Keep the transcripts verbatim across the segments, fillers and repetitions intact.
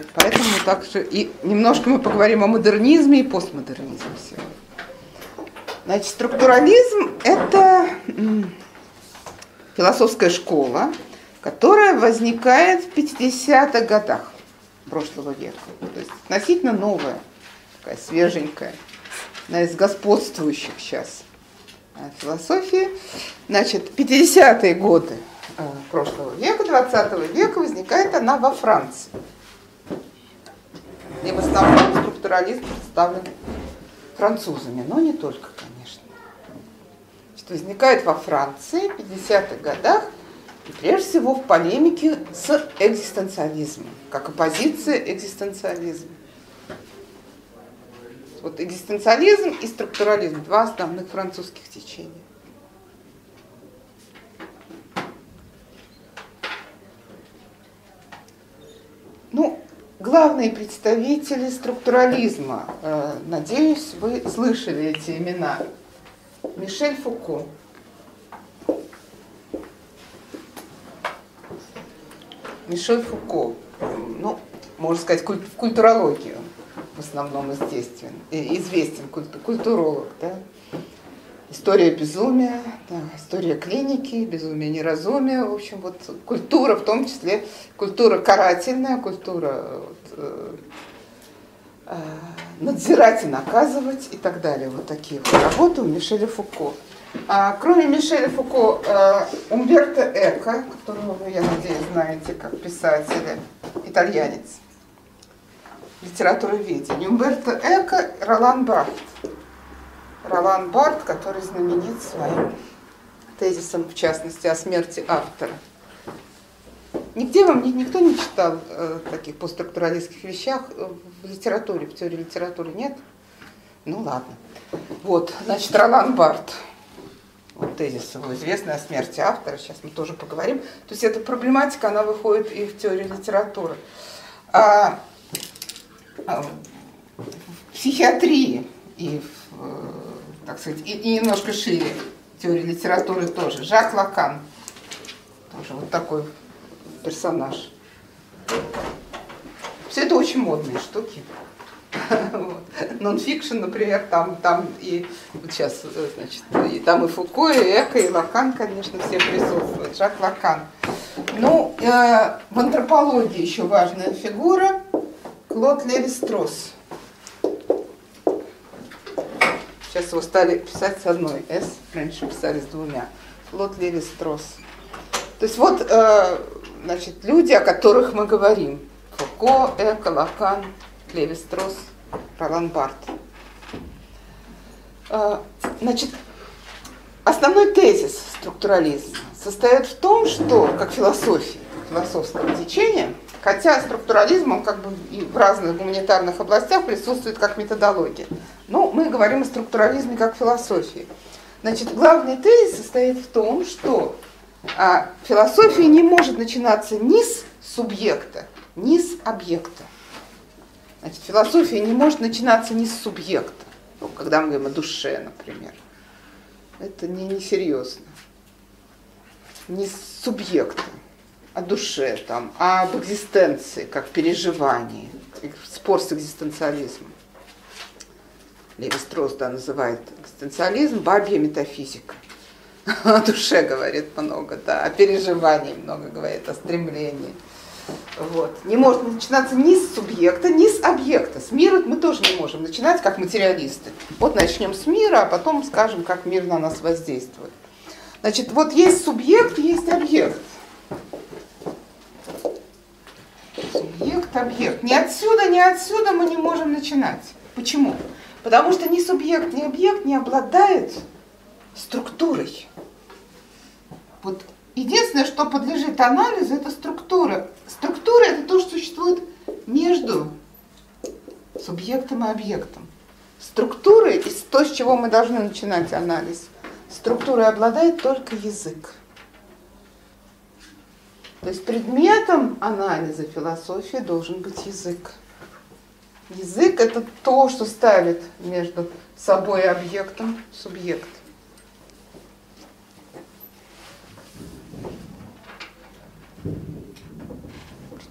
Поэтому также и немножко мы поговорим о модернизме и постмодернизме сегодня. Значит, структурализм – это философская школа, которая возникает в пятидесятых годах прошлого века. То есть относительно новая, такая свеженькая, одна из господствующих сейчас философии. Значит, пятидесятые годы прошлого века, двадцатого века возникает она во Франции. И в основном структурализм представлен французами, но не только, конечно. Значит, возникает во Франции в пятидесятых годах, и прежде всего в полемике с экзистенциализмом, как оппозиция экзистенциализму. Вот экзистенциализм и структурализм – два основных французских течения. Ну, главные представители структурализма, э, надеюсь, вы слышали эти имена. Мишель Фуко. Мишель Фуко, ну, можно сказать, куль- в культурологию в основном известен, известен культу- культуролог, да? История безумия, да, история клиники, безумие неразумия, в общем, вот культура, в том числе культура карательная, культура вот, э, э, надзирать и наказывать и так далее. Вот такие вот работы у Мишеля Фуко. А, кроме Мишеля Фуко, э, Умберто Эко, которого вы, я надеюсь, знаете как писателя, итальянец, литературоведение. Умберто Эко, Ролан Барт. Ролан Барт, который знаменит своим тезисом, в частности, о смерти автора. Нигде вам никто не читал э, таких постструктуралистских вещах в литературе, в теории литературы нет? Ну ладно. Вот, значит, Ролан Барт. Вот тезис его известный о смерти автора, сейчас мы тоже поговорим. То есть эта проблематика, она выходит и в теории литературы. А, а, в психиатрии и в, так сказать, и, и немножко шире теории литературы тоже. Жак Лакан, тоже вот такой персонаж. Все это очень модные штуки. Вот. Нон-фикшн, например, там, там и вот сейчас, значит, и там и Фуко, и Эко, и Лакан, конечно, все присутствуют. Жак Лакан. Ну, э, в антропологии еще важная фигура Клод Леви-Стросс. Сейчас его стали писать с одной «с», раньше писали с двумя. Клод Леви-Стросс. То есть вот, э, значит, люди, о которых мы говорим. Фуко, Эко, Лакан, Леви-Стросс, Ролан Барт. Э, значит, основной тезис структурализма состоит в том, что, как философия, философское течение, хотя структурализм, он как бы и в разных гуманитарных областях присутствует как методология. Но мы говорим о структурализме как философии. Значит, главный тезис состоит в том, что а, философия не может начинаться ни с субъекта, ни с объекта. Значит, философия не может начинаться ни с субъекта. Ну, когда мы говорим о душе, например. Это не, не серьезно. Не с субъекта, о душе, там, а об экзистенции, как переживании. Спор с экзистенциализмом. Леви-Стросс, да, называет экзистенциализм бабья метафизика. О душе говорит много, да, о переживании много говорит, о стремлении. Вот. Не может начинаться ни с субъекта, ни с объекта. С мира мы тоже не можем начинать как материалисты. Вот начнем с мира, а потом скажем, как мир на нас воздействует. Значит, вот есть субъект, есть объект. Субъект, объект. Ни отсюда, ни отсюда мы не можем начинать. Почему? Потому что ни субъект, ни объект не обладает структурой. Вот единственное, что подлежит анализу, это структура. Структура – это то, что существует между субъектом и объектом. Структурой, и то, с чего мы должны начинать анализ, структурой обладает только язык. То есть предметом анализа философии должен быть язык. Язык – это то, что ставит между собой и объектом субъект.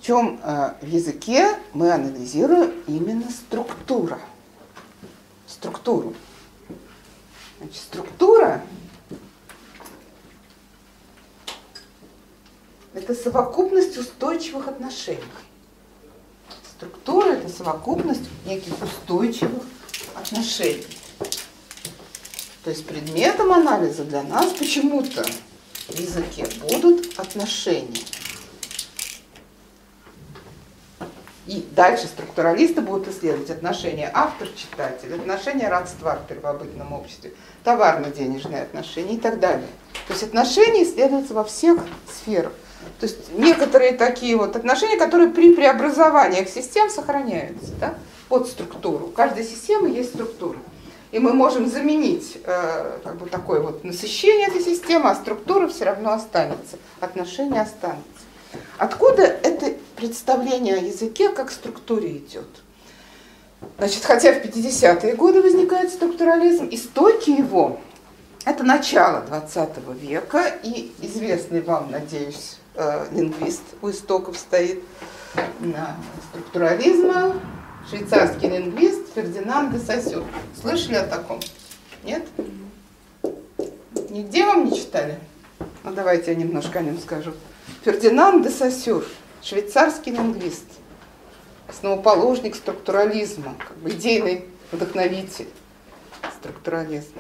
Причем э, в языке мы анализируем именно структура. Структуру. Значит, структура – это совокупность устойчивых отношений. Структура – это совокупность неких устойчивых отношений. То есть предметом анализа для нас почему-то в языке будут отношения. И дальше структуралисты будут исследовать отношения автор-читатель, отношения родства в первобытном обществе, товарно-денежные отношения и так далее. То есть отношения исследуются во всех сферах. То есть некоторые такие вот отношения, которые при преобразованиях систем сохраняются. Да? Под структуру. У каждой системы есть структура. И мы можем заменить э, как бы такое вот насыщение этой системы, а структура все равно останется, отношения останутся. Откуда это представление о языке как структуре идет? Значит, хотя в пятидесятые годы возникает структурализм, истоки его – это начало двадцатого века, и известный вам, надеюсь, э, лингвист у истоков стоит на структурализма, швейцарский лингвист Фердинанд де Сосюр. Слышали о таком? Нет? Нигде вам не читали? Ну, давайте я немножко о нем скажу. Фердинанд де Сосюр, швейцарский лингвист, основоположник структурализма, как бы идейный вдохновитель структурализма.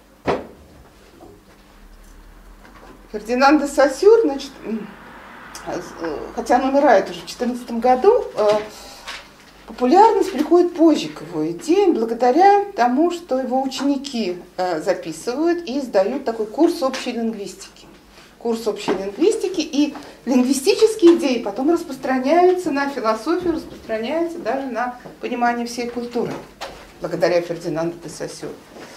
Фердинанд де Сосюр, значит, хотя он умирает уже в две тысячи четырнадцатом году, популярность приходит позже к его идеям, благодаря тому, что его ученики записывают и издают такой курс общей лингвистики. Курс общей лингвистики, и лингвистические идеи потом распространяются на философию, распространяются даже на понимание всей культуры, благодаря Фердинанду де Сосюру.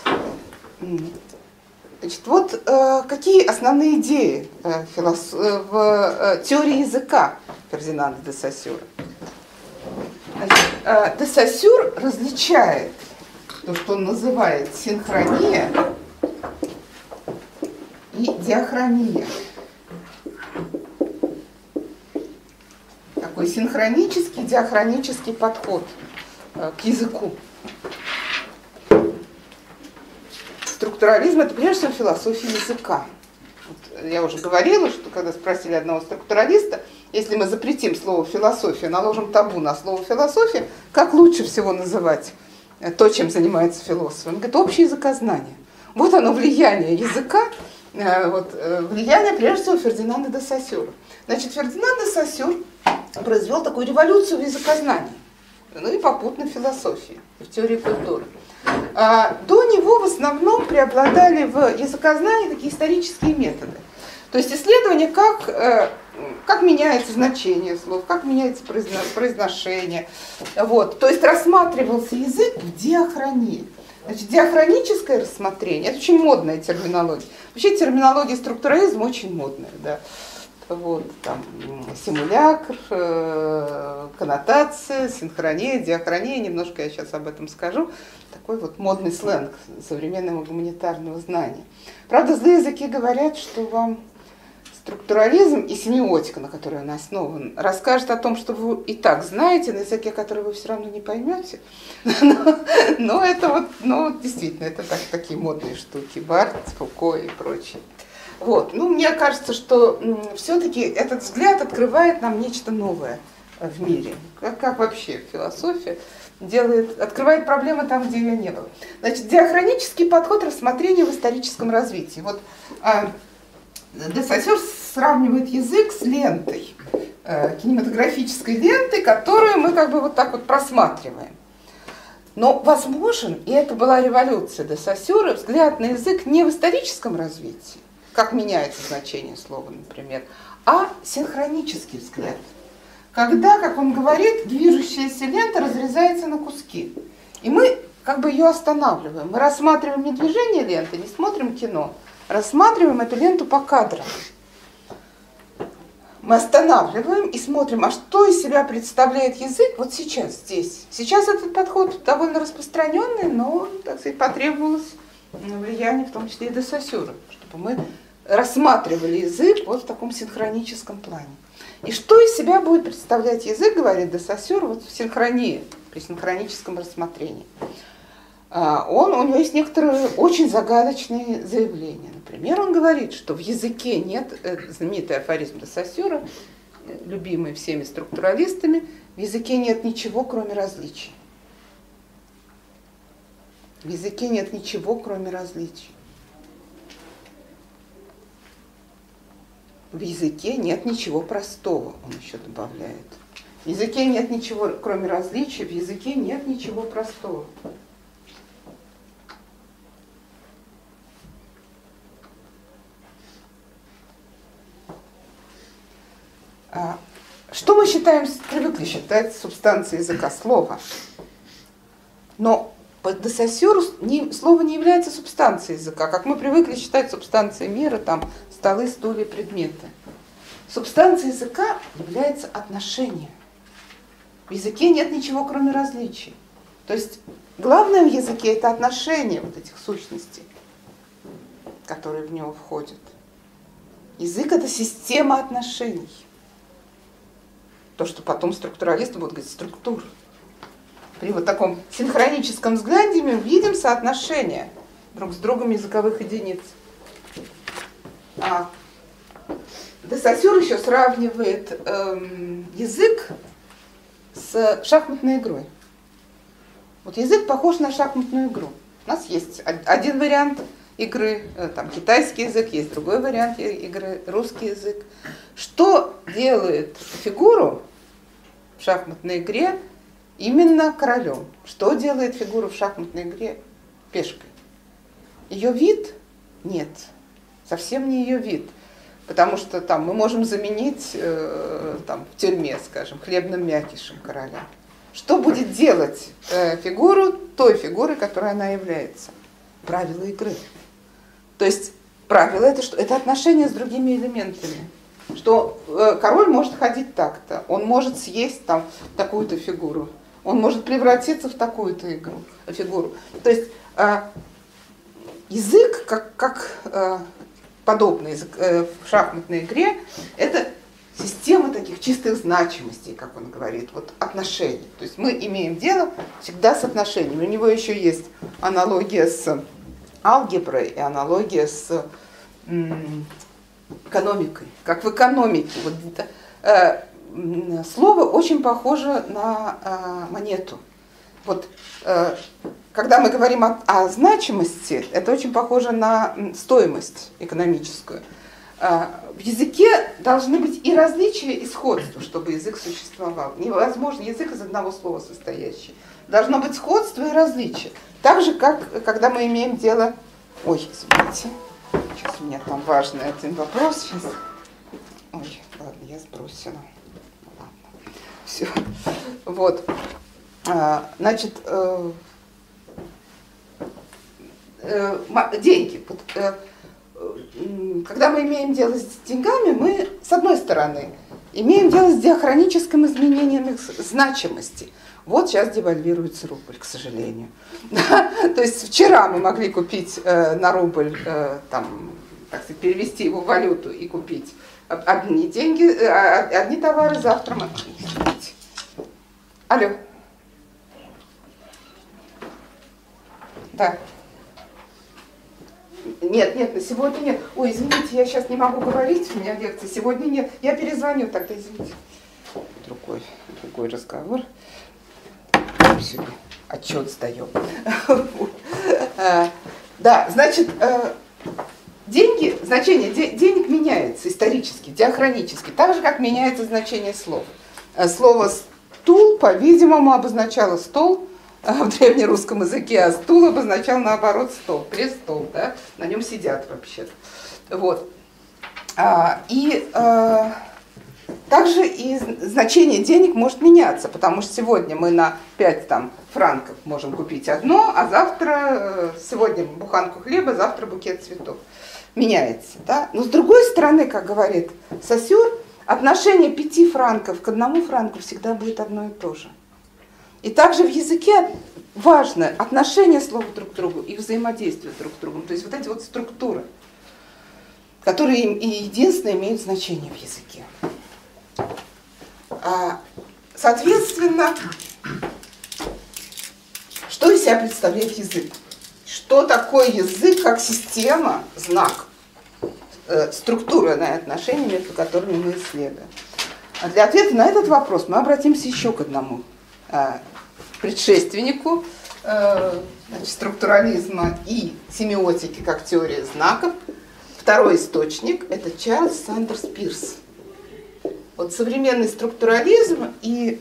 Значит, вот э, какие основные идеи э, филос... в э, теории языка Фердинанда де Сосюра. Значит, э, де Сосюр различает то, что он называет синхрония и диахрония. Такой синхронический, диахронический подход э, к языку. Структурализм – это прежде всего философия языка. Вот я уже говорила, что когда спросили одного структуралиста, если мы запретим слово «философия», наложим табу на слово «философия», как лучше всего называть то, чем занимается философ? Он говорит, общее языкознание. Вот оно влияние языка, вот, влияние прежде всего Фердинанда де Сосюра. Значит, Фердинанд де Сосюр произвел такую революцию в языкознании, ну и попутно в философии, в теории культуры. А до него в основном преобладали в языкознании такие исторические методы. То есть исследование, как, как меняется значение слов, как меняется произношение. Вот. То есть рассматривался язык в диахронии. Значит, диахроническое рассмотрение – это очень модная терминология. Вообще терминология структурализма очень модная. Да. Вот, там, симулякр, э, коннотация, синхрония, диахрония, немножко я сейчас об этом скажу. Такой вот модный сленг современного гуманитарного знания. Правда, злые языки говорят, что вам структурализм и семиотика, на которой он основан, расскажет о том, что вы и так знаете, на языке, который вы все равно не поймете. Но, но это вот, ну, действительно, это так, такие модные штуки, Барт, Фуко и прочее. Вот. Ну, мне кажется, что все-таки этот взгляд открывает нам нечто новое в мире. Как, как вообще философия делает, открывает проблемы там, где ее не было. Значит, диахронический подход рассмотрения в историческом развитии. Вот а, де Сосюр сравнивает язык с лентой, а, кинематографической лентой, которую мы как бы вот так вот просматриваем. Но возможен, и это была революция де Сосюра, взгляд на язык не в историческом развитии, как меняется значение слова, например, а синхронический взгляд. Когда, как он говорит, движущаяся лента разрезается на куски. И мы как бы ее останавливаем. Мы рассматриваем не движение ленты, не смотрим кино, рассматриваем эту ленту по кадрам. Мы останавливаем и смотрим, а что из себя представляет язык вот сейчас, здесь. Сейчас этот подход довольно распространенный, но, так сказать, потребовалось влияние, в том числе и де Сосюра, чтобы мы рассматривали язык вот в таком синхроническом плане. И что из себя будет представлять язык, говорит де Сассюр, вот в синхронии, при синхроническом рассмотрении. Он, у него есть некоторые очень загадочные заявления. Например, он говорит, что в языке нет, знаменитый афоризм де Сассюра, любимый всеми структуралистами, в языке нет ничего, кроме различий. В языке нет ничего, кроме различий. В языке нет ничего простого, он еще добавляет. В языке нет ничего, кроме различий, в языке нет ничего простого. Что мы считаем, привыкли считать субстанцией языка? Слово. Но по де Сассюру слово не является субстанцией языка, как мы привыкли считать субстанцией мира, там, столы, стулья, предметы. Субстанцией языка является отношение. В языке нет ничего, кроме различий. То есть главное в языке – это отношение вот этих сущностей, которые в него входят. Язык – это система отношений. То, что потом структуралисты будут говорить, структура. При вот таком синхроническом взгляде мы видим соотношение друг с другом языковых единиц. А де Сассюр еще сравнивает эм, язык с шахматной игрой. Вот язык похож на шахматную игру. У нас есть один вариант игры, там китайский язык, есть другой вариант игры, русский язык. Что делает фигуру в шахматной игре именно королем? Что делает фигуру в шахматной игре пешкой? Ее вид? Нет, совсем не ее вид. Потому что там мы можем заменить э, там, в тюрьме, скажем, хлебным мякишем короля. Что будет делать э, фигуру той фигурой, которой она является? Правила игры. То есть правило это что? Это отношения с другими элементами. Что э, король может ходить так-то, он может съесть там такую-то фигуру, он может превратиться в такую-то игру, фигуру. То есть э, язык, как, как э, подобный язык, э, в шахматной игре, это система таких чистых значимостей, как он говорит, вот отношений. То есть мы имеем дело всегда с отношениями. У него еще есть аналогия с алгеброй и аналогия с м, экономикой. Как в экономике. Вот, э, слово очень похоже на э, монету. Вот, э, когда мы говорим о, о значимости, это очень похоже на стоимость экономическую. Э, в языке должны быть и различия, и сходства, чтобы язык существовал. Невозможно язык из одного слова состоящий. Должно быть сходство и различие. Так же, как когда мы имеем дело... Ой, извините. Сейчас у меня там важный один вопрос. Сейчас. Ой, ладно, я сбросила. Ладно. Все. Вот. Значит, деньги. Когда мы имеем дело с деньгами, мы, с одной стороны, имеем дело с диахроническим изменением их значимости. Вот сейчас девальвируется рубль, к сожалению. То есть вчера мы могли купить э, на рубль, э, там, так сказать, перевести его в валюту и купить одни деньги, э, одни товары, завтра мы... Извините. Алло. Да. Нет, нет, на сегодня нет. Ой, извините, я сейчас не могу говорить, у меня лекция. Сегодня нет. Я перезвоню тогда, извините. Другой, другой разговор. Сегодня отчет сдаем. Да, значит, деньги, значение денег меняется исторически, диахронически, так же, как меняется значение слов. Слово «стул», по-видимому, обозначало стол в древнерусском языке, а стул обозначал, наоборот, стол, престол, да, на нем сидят вообще-то. Вот. И также и значение денег может меняться, потому что сегодня мы на пять там, франков можем купить одно, а завтра, сегодня буханку хлеба, завтра букет цветов. Меняется. Да? Но с другой стороны, как говорит Сассюр, отношение пяти франков к одному франку всегда будет одно и то же. И также в языке важно отношение слов друг к другу и взаимодействие друг с другом. То есть вот эти вот структуры, которые и единственное имеют значение в языке. Соответственно, что из себя представляет язык? Что такое язык как система, знак, структурные отношения, между которыми мы исследуем? А для ответа на этот вопрос мы обратимся еще к одному предшественнику значит, структурализма и семиотики как теории знаков. Второй источник – это Чарльз Сандерс Пирс. Вот современный структурализм и,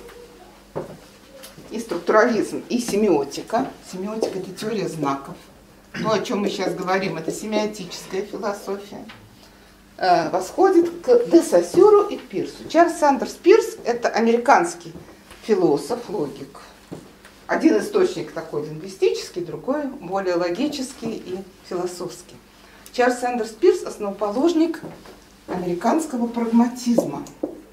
и структурализм, и семиотика. Семиотика – это теория знаков. То, о чем мы сейчас говорим, это семиотическая философия. Восходит к де Сосюру и Пирсу. Чарльз Сандерс Пирс – это американский философ, логик. Один источник такой лингвистический, другой более логический и философский. Чарльз Сандерс Пирс – основоположник американского прагматизма.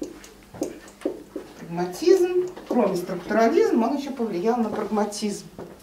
Прагматизм, кроме структурализма, он еще повлиял на прагматизм.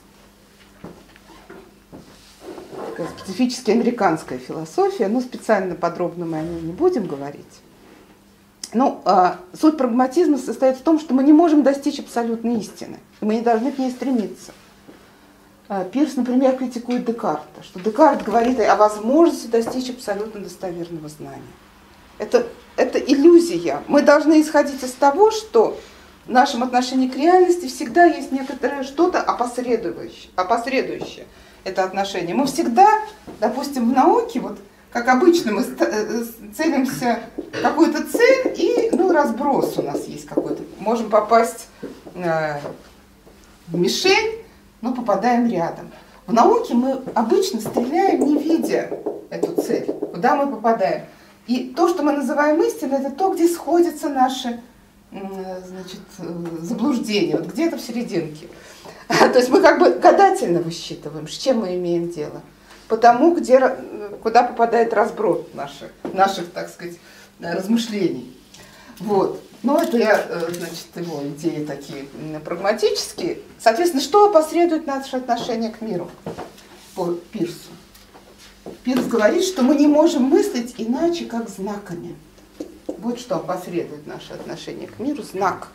Такая специфически американская философия, но специально подробно мы о ней не будем говорить. Ну, а, суть прагматизма состоит в том, что мы не можем достичь абсолютной истины, и мы не должны к ней стремиться. А, Пирс, например, критикует Декарта, что Декарт говорит о возможности достичь абсолютно достоверного знания. Это, это иллюзия. Мы должны исходить из того, что в нашем отношении к реальности всегда есть некоторое что-то опосредующее, опосредующее это отношение. Мы всегда, допустим, в науке, вот как обычно, мы целимся в какую-то цель, и ну, разброс у нас есть какой-то. Можем попасть э, в мишень, но попадаем рядом. В науке мы обычно стреляем, не видя эту цель, куда мы попадаем. И то, что мы называем истиной, это то, где сходятся наши значит, заблуждения, вот где-то в серединке. То есть мы как бы гадательно высчитываем, с чем мы имеем дело. Потому, где, куда попадает разброс наших, наших, так сказать, размышлений. Вот. Но это я, значит, его идеи такие прагматические. Соответственно, что опосредует наше отношение к миру по Пирсу? Пирс говорит, что мы не можем мыслить иначе, как знаками. Вот что опосредует наше отношение к миру – знак.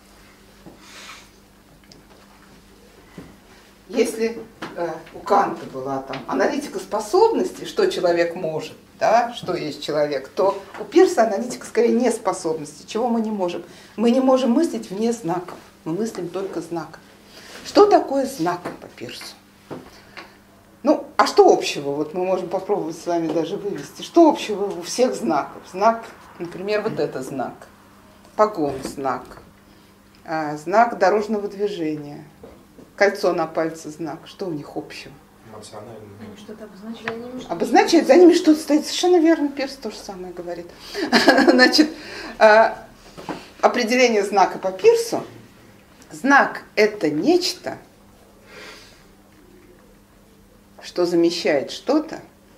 Если э, у Канта была там аналитика способностей, что человек может, да, что есть человек, то у Пирса аналитика скорее неспособности, чего мы не можем. Мы не можем мыслить вне знаков, мы мыслим только знаком. Что такое знак по Пирсу? Ну, а что общего? Вот мы можем попробовать с вами даже вывести. Что общего у всех знаков? Знак, например, вот это знак. Погон знак. А, знак дорожного движения. Кольцо на пальце знак. Что у них общего? Они что-то обозначают. Обозначает, за ними что-то стоит. Совершенно верно, Пирс то же самое говорит. Значит, определение знака по Пирсу. Знак – это нечто, что замещает что-то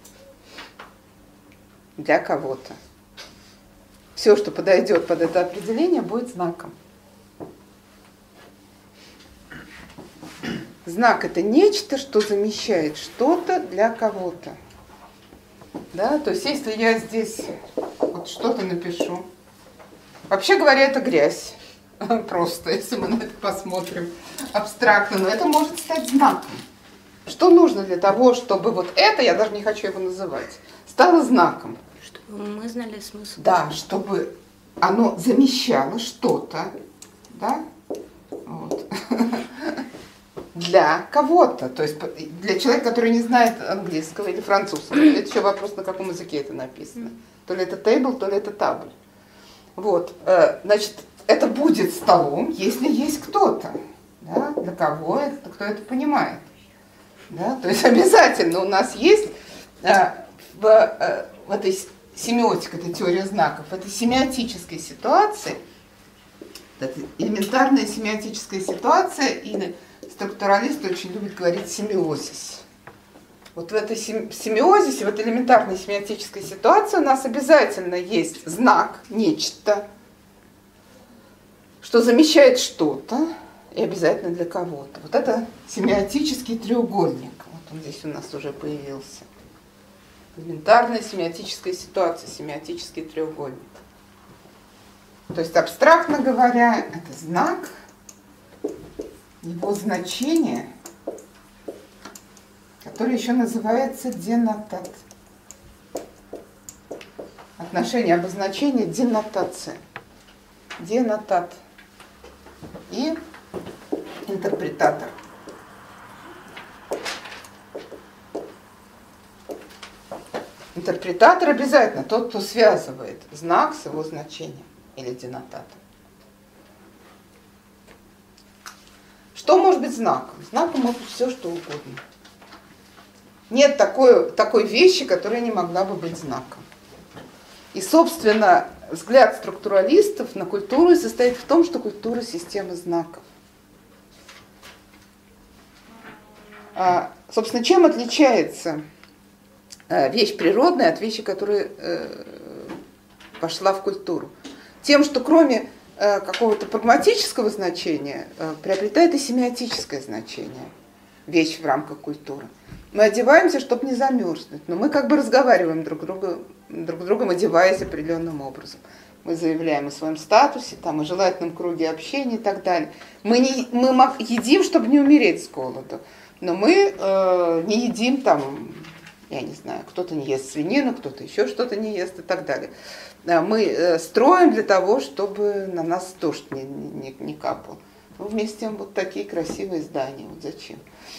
для кого-то. Все, что подойдет под это определение, будет знаком. Знак – это нечто, что замещает что-то для кого-то. Да? То есть, если я здесь вот что-то напишу, вообще говоря, это грязь. Просто, если мы на это посмотрим абстрактно, но это может стать знаком. Что нужно для того, чтобы вот это, я даже не хочу его называть, стало знаком? Чтобы мы знали смысл. Да, чтобы оно замещало что-то, да, вот. Для кого-то, то есть для человека, который не знает английского или французского. Это еще вопрос, на каком языке это написано. То ли это table, то ли это табль. Вот, значит, это будет столом, если есть кто-то, да, для кого это, кто это понимает. Да? То есть обязательно у нас есть а, в, а, в этой семиотике, это теория знаков, в этой семиотической ситуации, это элементарная семиотическая ситуация, или структуралисты очень любят говорить семиозис. Вот в этой семиозисе, в этой элементарной семиотической ситуации у нас обязательно есть знак, нечто, что замещает что-то, и обязательно для кого-то. Вот это семиотический треугольник. Вот он здесь у нас уже появился. Элементарная семиотическая ситуация, семиотический треугольник. То есть, абстрактно говоря, это знак, его значение, который еще называется денотат. Отношение обозначения денотация. Денотат и интерпретатор. Интерпретатор обязательно тот, кто связывает знак с его значением или денотатом. Что может быть знаком? Знаком может быть все, что угодно. Нет такой, такой вещи, которая не могла бы быть знаком. И, собственно, взгляд структуралистов на культуру состоит в том, что культура – система знаков. А, собственно, чем отличается вещь природная от вещи, которая э, пошла в культуру? Тем, что кроме э, какого-то прагматического значения э, приобретает и семиотическое значение вещь в рамках культуры. Мы одеваемся, чтобы не замерзнуть, но мы как бы разговариваем друг, друга, друг с другом, одеваясь определенным образом. Мы заявляем о своем статусе, там, о желательном круге общения и так далее. Мы, не, мы едим, чтобы не умереть с голоду, но мы э, не едим, там, я не знаю, кто-то не ест свинину, кто-то еще что-то не ест и так далее. Мы э, строим для того, чтобы на нас дождь не, не, не капал. Ну, вместе с тем вот такие красивые здания, вот зачем?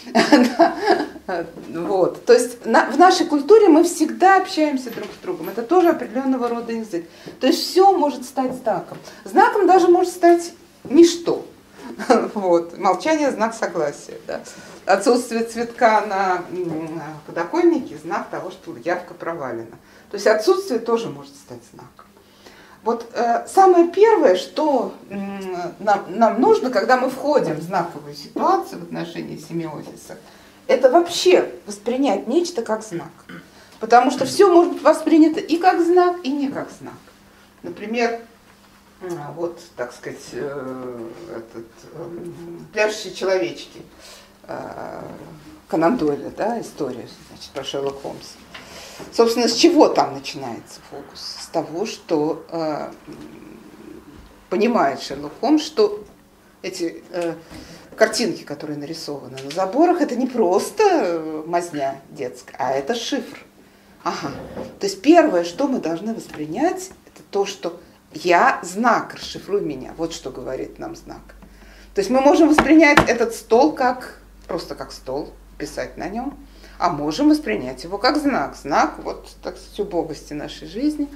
Вот. То есть на, в нашей культуре мы всегда общаемся друг с другом. Это тоже определенного рода язык. То есть все может стать знаком. Знаком даже может стать ничто. Вот. Молчание – знак согласия. Да? Отсутствие цветка на, на подоконнике – знак того, что явка провалена. То есть отсутствие тоже может стать знаком. Вот э, самое первое, что э, нам, нам нужно, когда мы входим в знаковую ситуацию в отношении семиозиса, это вообще воспринять нечто как знак. Потому что все может быть воспринято и как знак, и не как знак. Например, э, вот, так сказать, э, этот, э, пляшущие человечки э, Конан Дойля, да, история, значит, про Шерлока Холмса. Собственно, с чего там начинается фокус? С того, что э, понимает Шерлок Холмс, что эти э, картинки, которые нарисованы на заборах, это не просто мазня детская, а это шифр. Ага. То есть первое, что мы должны воспринять, это то, что я знак, расшифруй меня. Вот что говорит нам знак. То есть мы можем воспринять этот стол как просто как стол, писать на нем. А можем воспринять его как знак. Знак, вот, так сказать, убогости нашей жизни.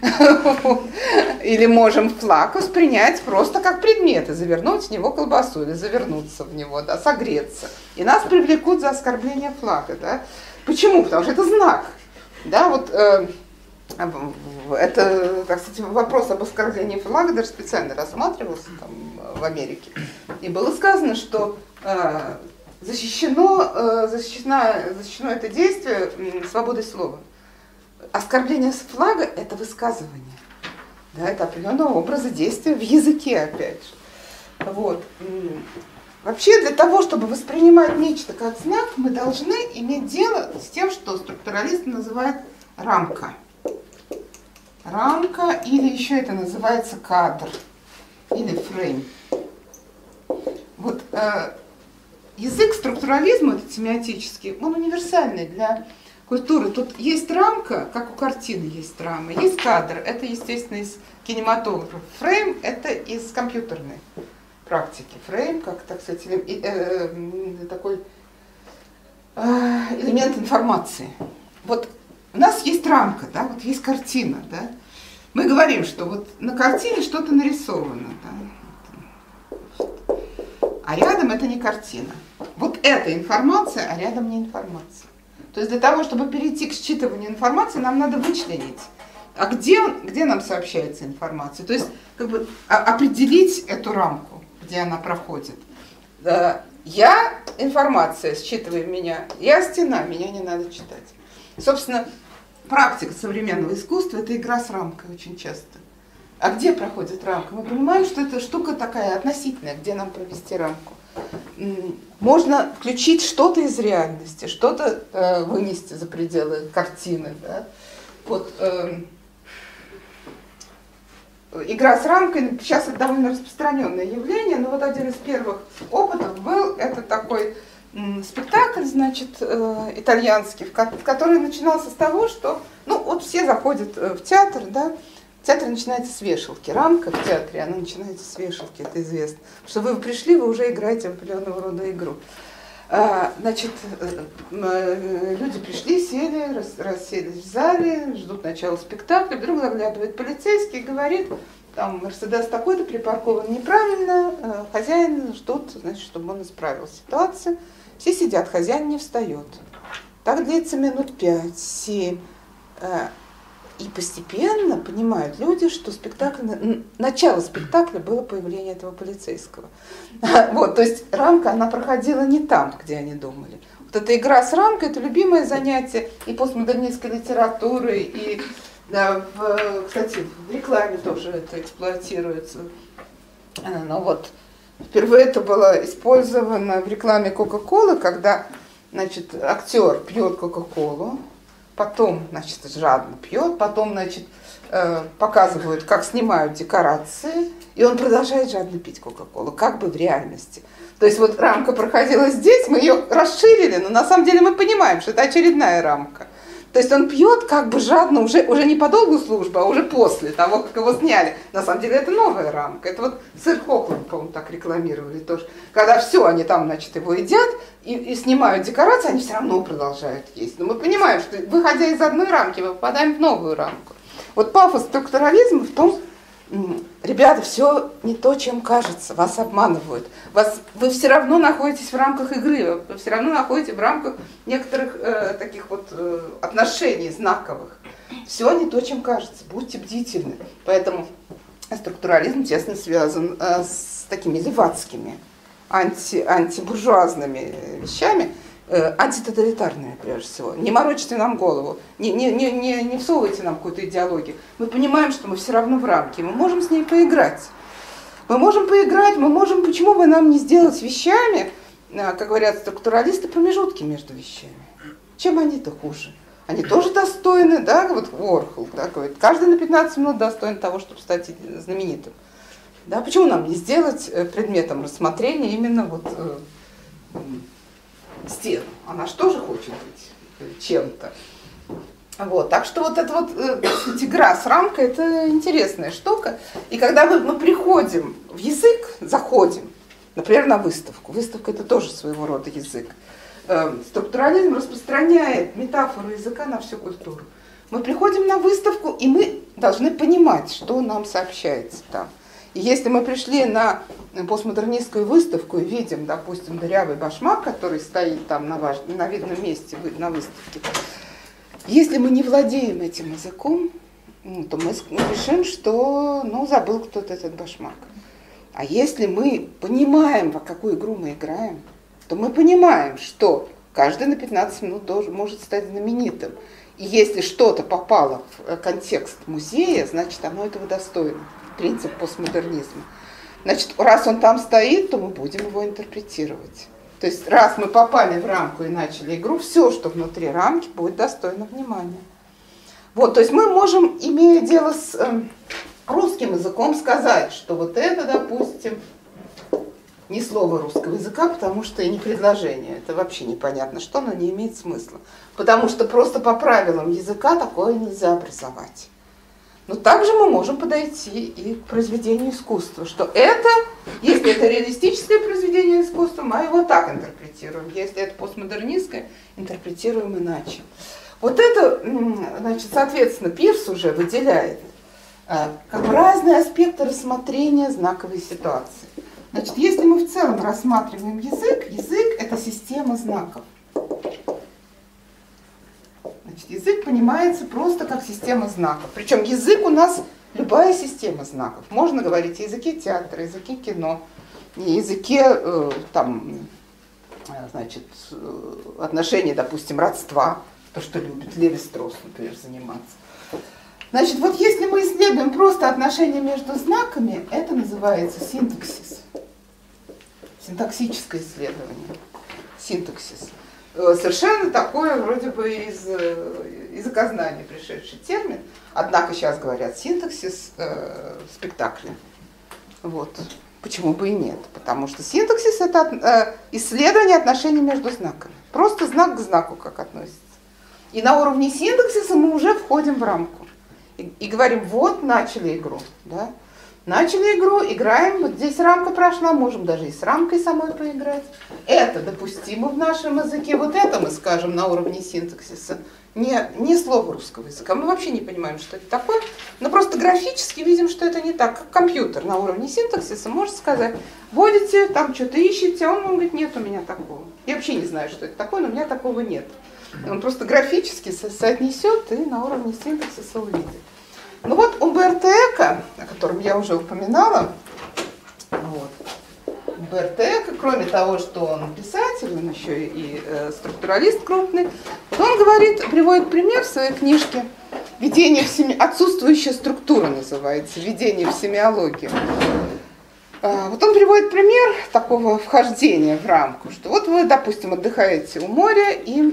Или можем флаг воспринять просто как предмет и завернуть в него колбасу, или завернуться в него, да, согреться. И нас привлекут за оскорбление флага. Да? Почему? Потому что это знак. Да, вот, э, это, так сказать, вопрос об оскорблении флага даже специально рассматривался там, в Америке. И было сказано, что э, Защищено, защищено, защищено это действие свободой слова. Оскорбление флага – это высказывание. Да, это определенного образа действия в языке, опять же. Вот. Вообще, для того, чтобы воспринимать нечто как знак, мы должны иметь дело с тем, что структуралисты называют рамка. Рамка, или еще это называется кадр, или фрейм. Вот. Язык структурализма, этот семиотический, он универсальный для культуры. Тут есть рамка, как у картины есть рама, есть кадр, это, естественно, из кинематографа. Фрейм – это из компьютерной практики. Фрейм, как, так сказать, э, э, такой э, элемент информации. Вот у нас есть рамка, да, вот есть картина, да. Мы говорим, что вот на картине что-то нарисовано, да. А рядом это не картина. Вот это информация, а рядом не информация. То есть для того, чтобы перейти к считыванию информации, нам надо вычленить, а где, он, где нам сообщается информация. То есть как бы определить эту рамку, где она проходит. Я информация, считывая меня, я стена, меня не надо читать. Собственно, практика современного искусства – это игра с рамкой очень часто. А где проходит рамка? Мы понимаем, что это штука такая относительная, где нам провести рамку. Можно включить что-то из реальности, что-то э, вынести за пределы картины. Да? Вот, э, игра с рамкой, сейчас это довольно распространенное явление, но вот один из первых опытов был, это такой м, спектакль, значит, э, итальянский, в ко- который начинался с того, что, ну, вот все заходят э, в театр, да, театр начинается с вешалки, рамка в театре, она начинается с вешалки, это известно, что вы пришли, вы уже играете в определенного рода игру. А, значит, люди пришли, сели, рас, расселись в зале, ждут начала спектакля, вдруг заглядывает полицейский и говорит, там, Мерседес такой-то припаркован неправильно, хозяин ждут, значит, чтобы он исправил ситуацию. Все сидят, хозяин не встает. Так длится минут пять, семь. И постепенно понимают люди, что спектакль, начало спектакля было появление этого полицейского. Вот, то есть рамка, она проходила не там, где они думали. Вот эта игра с рамкой, это любимое занятие и постмодернистской литературы, и, да, в, кстати, в рекламе тоже это эксплуатируется. Но вот впервые это было использовано в рекламе Кока-Колы, когда, значит, актер пьет Кока-Колу, потом, значит, жадно пьет, потом, значит, э, показывают, как снимают декорации, и он продолжает жадно пить Кока-Колу, как бы в реальности. То есть вот рамка проходила здесь, мы ее расширили, но на самом деле мы понимаем, что это очередная рамка. То есть он пьет как бы жадно, уже, уже не по долгу службы, а уже после того, как его сняли. На самом деле это новая рамка. Это вот сыр Хохланд, по-моему, так рекламировали тоже. Когда все, они там, значит, его едят и, и снимают декорации, они все равно продолжают есть. Но мы понимаем, что выходя из одной рамки, мы попадаем в новую рамку. Вот пафос структурализма в том, ребята, все не то, чем кажется, вас обманывают. Вас, вы все равно находитесь в рамках игры, вы все равно находитесь в рамках некоторых э, таких вот э, отношений знаковых. Все не то, чем кажется, будьте бдительны. Поэтому структурализм тесно связан э, с такими левацкими, анти, антибуржуазными вещами, э, антитоталитарными прежде всего. Не морочите нам голову, не, не, не, не, не всовывайте нам какую-то идеологию. Мы понимаем, что мы все равно в рамке, мы можем с ней поиграть. Мы можем поиграть, мы можем, почему бы нам не сделать вещами, как говорят структуралисты, промежутки между вещами. Чем они-то хуже? Они тоже достойны, да, вот Уорхол, да, говорит, каждый на пятнадцать минут достоин того, чтобы стать знаменитым. Да, почему нам не сделать предметом рассмотрения именно вот э, стену? Она же тоже хочет быть чем-то. Вот, так что вот эта вот э, игра с рамкой, это интересная штука. И когда мы, мы приходим в язык, заходим, например, на выставку. Выставка — это тоже своего рода язык. Э, структурализм распространяет метафору языка на всю культуру. Мы приходим на выставку, и мы должны понимать, что нам сообщается там. И если мы пришли на постмодернистскую выставку и видим, допустим, дырявый башмак, который стоит там на, важ... на видном месте на выставке, если мы не владеем этим языком, то мы решим, что, ну, забыл кто-то этот башмак. А если мы понимаем, в какую игру мы играем, то мы понимаем, что каждый на пятнадцать минут должен, может стать знаменитым. И если что-то попало в контекст музея, значит, оно этого достойно. Принцип постмодернизма. Значит, раз он там стоит, то мы будем его интерпретировать. То есть, раз мы попали в рамку и начали игру, все, что внутри рамки, будет достойно внимания. Вот, то есть мы можем, имея дело с э, русским языком, сказать, что вот это, допустим, не слово русского языка, потому что и не предложение. Это вообще непонятно что, но не имеет смысла. Потому что просто по правилам языка такое нельзя образовать. Но также мы можем подойти и к произведению искусства, что это, если это реалистическое произведение искусства, мы его так интерпретируем, если это постмодернистское, интерпретируем иначе. Вот это, значит, соответственно, Пирс уже выделяет как бы разные аспекты рассмотрения знаковой ситуации. Значит, если мы в целом рассматриваем язык, язык – это система знаков. Значит, язык понимается просто как система знаков. Причем язык у нас любая система знаков. Можно говорить о языке театра, языке кино, языке э, там, значит, отношений, допустим, родства, то, что любит Леви-Стросс, например, заниматься. Значит, вот если мы исследуем просто отношения между знаками, это называется синтаксис. Синтаксическое исследование. Синтаксис. Совершенно такое вроде бы из языкознания пришедший термин. Однако сейчас говорят синтаксис э, спектакля. Вот. Почему бы и нет? Потому что синтаксис – это э, исследование отношений между знаками. Просто знак к знаку как относится. И на уровне синтаксиса мы уже входим в рамку. И, и говорим, вот начали игру. Да? Начали игру, играем, вот здесь рамка прошла, можем даже и с рамкой самой поиграть. Это допустимо в нашем языке, вот это мы скажем на уровне синтаксиса. Не, не слово русского языка, мы вообще не понимаем, что это такое, но просто графически видим, что это не так. Как компьютер на уровне синтаксиса может сказать, вводите, там что-то ищете, а он, он говорит, нет у меня такого. Я вообще не знаю, что это такое, но у меня такого нет. Он просто графически со- соотнесет и на уровне синтаксиса увидит. Ну вот Умберто Эко, о котором я уже упоминала, вот. Умберто Эко, кроме того, что он писатель, он еще и э, структуралист крупный, вот он говорит, приводит пример в своей книжке «Введение в семи... «Отсутствующая структура» называется, «Введение в семиологию». А, вот он приводит пример такого вхождения в рамку, что вот вы, допустим, отдыхаете у моря и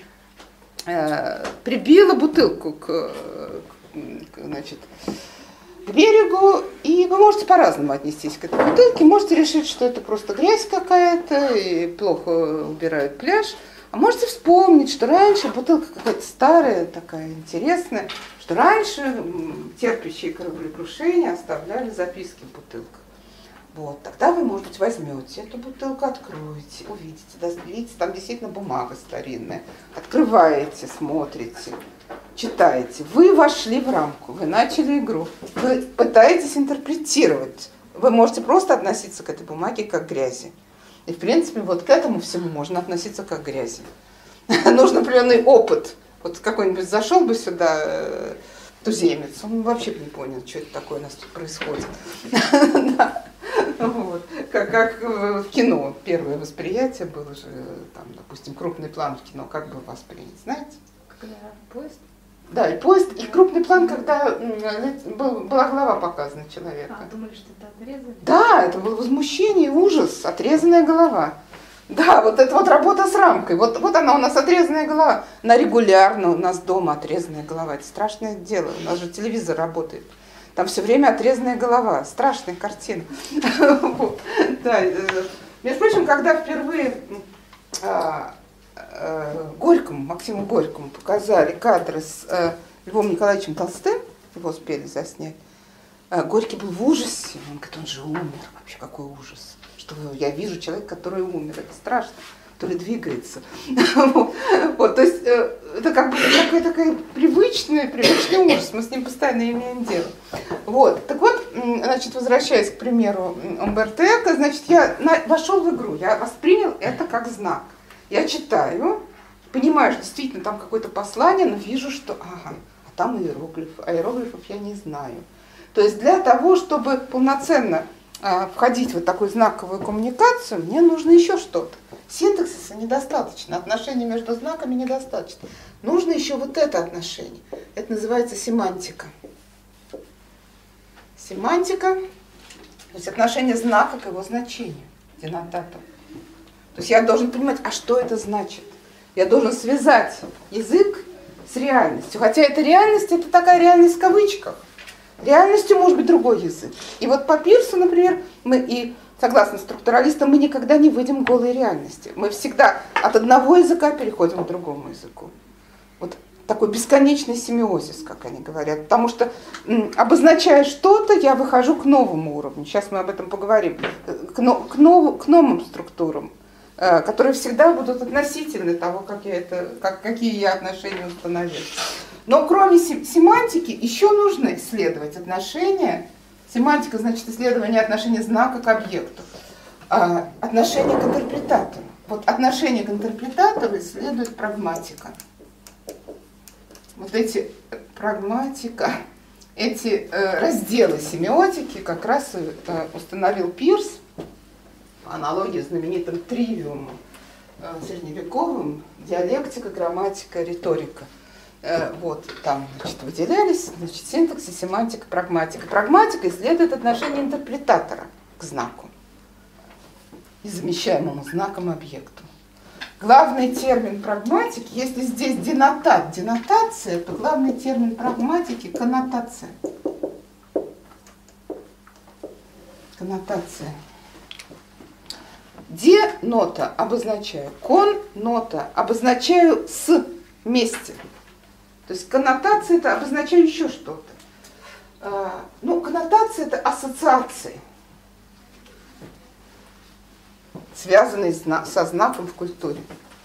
э, прибила бутылку к Значит, к берегу, и вы можете по-разному отнестись к этой бутылке. Можете решить, что это просто грязь какая-то, и плохо убирают пляж. А можете вспомнить, что раньше бутылка какая-то старая, такая интересная, что раньше терпящие кораблекрушения оставляли записки в бутылках. Вот, тогда вы, может быть, возьмете эту бутылку, откроете, увидите, да, видите, там действительно бумага старинная. Открываете, смотрите, читаете. Вы вошли в рамку, вы начали игру. Вы пытаетесь интерпретировать. Вы можете просто относиться к этой бумаге как к грязи. И, в принципе, вот к этому всему можно относиться как к грязи. Нужен определенный опыт. Вот какой-нибудь зашел бы сюда туземец, он вообще бы не понял, что это такое у нас тут происходит. Вот. Как, как в кино первое восприятие было же, там, допустим, крупный план в кино, как бы воспринять, знаете? Когда поезд? Да, и поезд, и крупный план, когда был, была голова показана человека. А, думали, что это отрезали? Да, это было возмущение, ужас, отрезанная голова. Да, вот это вот работа с рамкой, вот, вот она у нас отрезанная голова. Она регулярно у нас дома отрезанная голова, это страшное дело, у нас же телевизор работает. Там все время отрезанная голова, страшная картина. Между прочим, когда впервые Горькому, Максиму Горькому показали кадры с Львом Николаевичем Толстым, его успели заснять, Горький был в ужасе, он говорит, он же умер, вообще какой ужас, что я вижу человека, который умер, это страшно. То ли двигается. Вот, то есть это как бы такой, такой привычный, привычный ужас, мы с ним постоянно имеем дело. Вот, так вот, значит, возвращаясь к примеру Умберто Эко, значит, я на, вошел в игру, я воспринял это как знак. Я читаю, понимаю, что действительно там какое-то послание, но вижу, что, ага, а там иероглиф, а иероглифов я не знаю. То есть для того, чтобы полноценно входить в вот такую знаковую коммуникацию, мне нужно еще что-то. Синтаксиса недостаточно, отношений между знаками недостаточно. Нужно еще вот это отношение. Это называется семантика. Семантика, то есть отношение знака к его значению, денотату. То есть я должен понимать, а что это значит? Я должен связать язык с реальностью. Хотя эта реальность, это такая реальность в кавычках. Реальностью может быть другой язык. И вот по Пирсу, например, мы и, согласно структуралистам, мы никогда не выйдем к голой реальности. Мы всегда от одного языка переходим к другому языку. Вот такой бесконечный семиозис, как они говорят. Потому что, м, обозначая что-то, я выхожу к новому уровню. Сейчас мы об этом поговорим. К, но, к, нов, к новым структурам, э, которые всегда будут относительны того, как я это, как, какие я отношения установил. Но кроме семантики еще нужно исследовать отношения. Семантика значит исследование отношения знака к объекту, а отношение к интерпретатору. Вот отношение к интерпретатору исследует прагматика. Вот эти прагматика, эти э, разделы семиотики как раз э, установил Пирс по аналогии с знаменитым тривиумом э, средневековым: диалектика, грамматика, риторика. Вот, там, значит, выделялись, значит, синтаксис, семантика, прагматика. Прагматика исследует отношение интерпретатора к знаку и замещаемому знаком объекту. главный термин прагматики, если здесь денотат, денотация, то главный термин прагматики – коннотация. Коннотация. Де-нота обозначаю, кон-нота обозначаю с вместе. То есть коннотация – это обозначаю еще что-то. А, ну, коннотация – это ассоциации, связанные со знаком в культуре.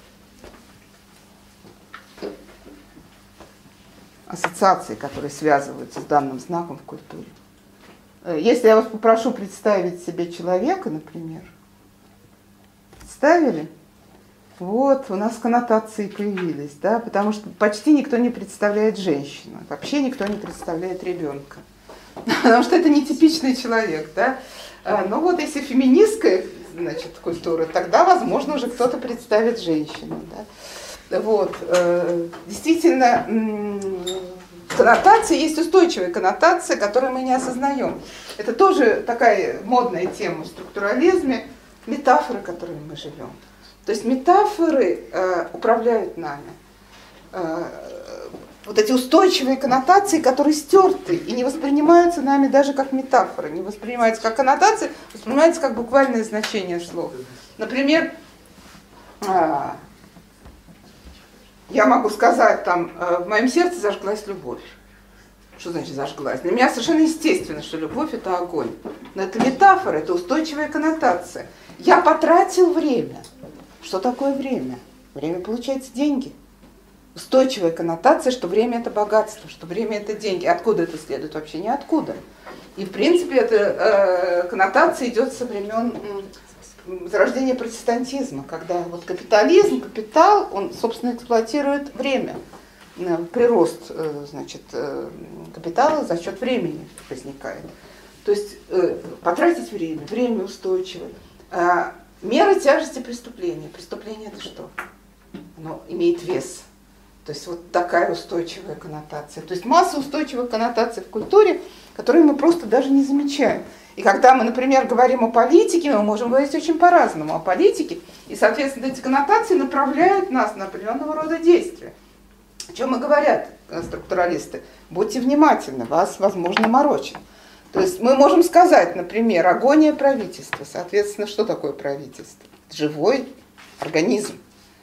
Ассоциации, которые связываются с данным знаком в культуре. Если я вас попрошу представить себе человека, например, представили? Вот, у нас коннотации появились, да, потому что почти никто не представляет женщину, вообще никто не представляет ребенка, потому что это нетипичный человек, да. Но вот если феминистская, значит, культура, тогда, возможно, уже кто-то представит женщину, да. Вот, действительно, коннотация есть устойчивая коннотация, которую мы не осознаем. Это тоже такая модная тема в структурализме, метафоры, которыми мы живем. То есть метафоры э, управляют нами. Э, вот эти устойчивые коннотации, которые стерты и не воспринимаются нами даже как метафоры, не воспринимаются как коннотации, воспринимаются как буквальное значение слов. Например, э, я могу сказать, там, э, в моем сердце зажглась любовь. Что значит зажглась? Для меня совершенно естественно, что любовь – это огонь. Но это метафора, это устойчивая коннотация. Я потратил время. Что такое время? Время, получается, деньги. Устойчивая коннотация, что время – это богатство, что время – это деньги. Откуда это следует? Вообще ниоткуда. И, в принципе, эта э, коннотация идет со времен э, зарождения протестантизма, когда вот капитализм, капитал, он, собственно, эксплуатирует время. Прирост, значит, капитала за счет времени возникает. То есть э, потратить время, время устойчивое. А, мера тяжести преступления. Преступление это что? Оно имеет вес. То есть вот такая устойчивая коннотация. То есть масса устойчивых коннотаций в культуре, которые мы просто даже не замечаем. И когда мы, например, говорим о политике, мы можем говорить очень по-разному о политике. И, соответственно, эти коннотации направляют нас на определенного рода действия. О чем и говорят структуралисты? Будьте внимательны, вас, возможно, морочат. То есть мы можем сказать, например, агония правительства. Соответственно, что такое правительство? Живой организм.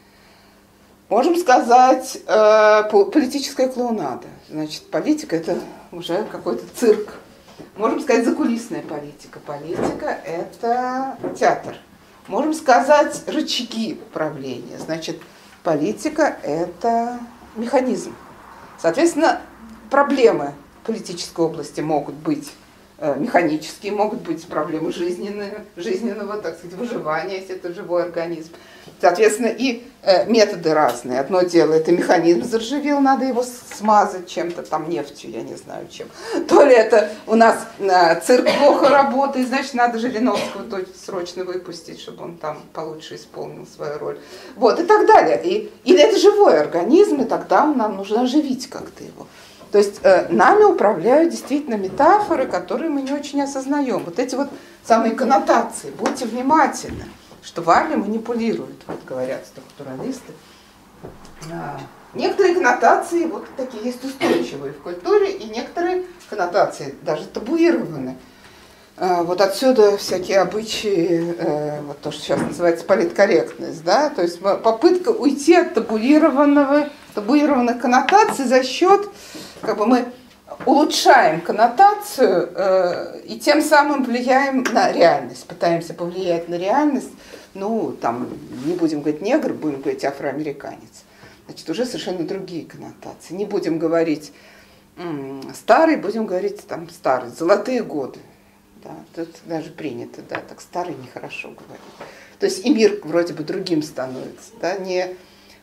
Можем сказать э, политическая клоунада. Значит, политика – это уже какой-то цирк. Можем сказать закулисная политика. Политика – это театр. Можем сказать рычаги управления. Значит, политика – это механизм. Соответственно, проблемы политической области могут быть э, механические, могут быть проблемы жизненные, жизненного, так сказать, выживания, если это живой организм. Соответственно, и э, методы разные. Одно дело, это механизм заржавел, надо его смазать чем-то, там, нефтью, я не знаю чем. То ли это у нас э, цирк плохо работает, значит, надо Жириновского срочно выпустить, чтобы он там получше исполнил свою роль. Вот, и так далее. И, или это живой организм, и тогда нам нужно оживить как-то его. То есть э, нами управляют действительно метафоры, которые мы не очень осознаем. Вот эти вот самые коннотации, будьте внимательны, что вами манипулируют, вот говорят структуралисты. А, некоторые коннотации вот такие есть устойчивые в культуре, и некоторые коннотации даже табуированы. А, вот отсюда всякие обычаи, э, вот то, что сейчас называется политкорректность, да, то есть попытка уйти от табуированного, табуированных коннотаций за счет, как бы мы улучшаем коннотацию э, и тем самым влияем на реальность, пытаемся повлиять на реальность. Ну, там, не будем говорить негр, будем говорить афроамериканец. Значит, уже совершенно другие коннотации. Не будем говорить м- старый, будем говорить там старый, золотые годы. Да, тут даже принято, да, так старый нехорошо говорить. То есть и мир вроде бы другим становится, да, не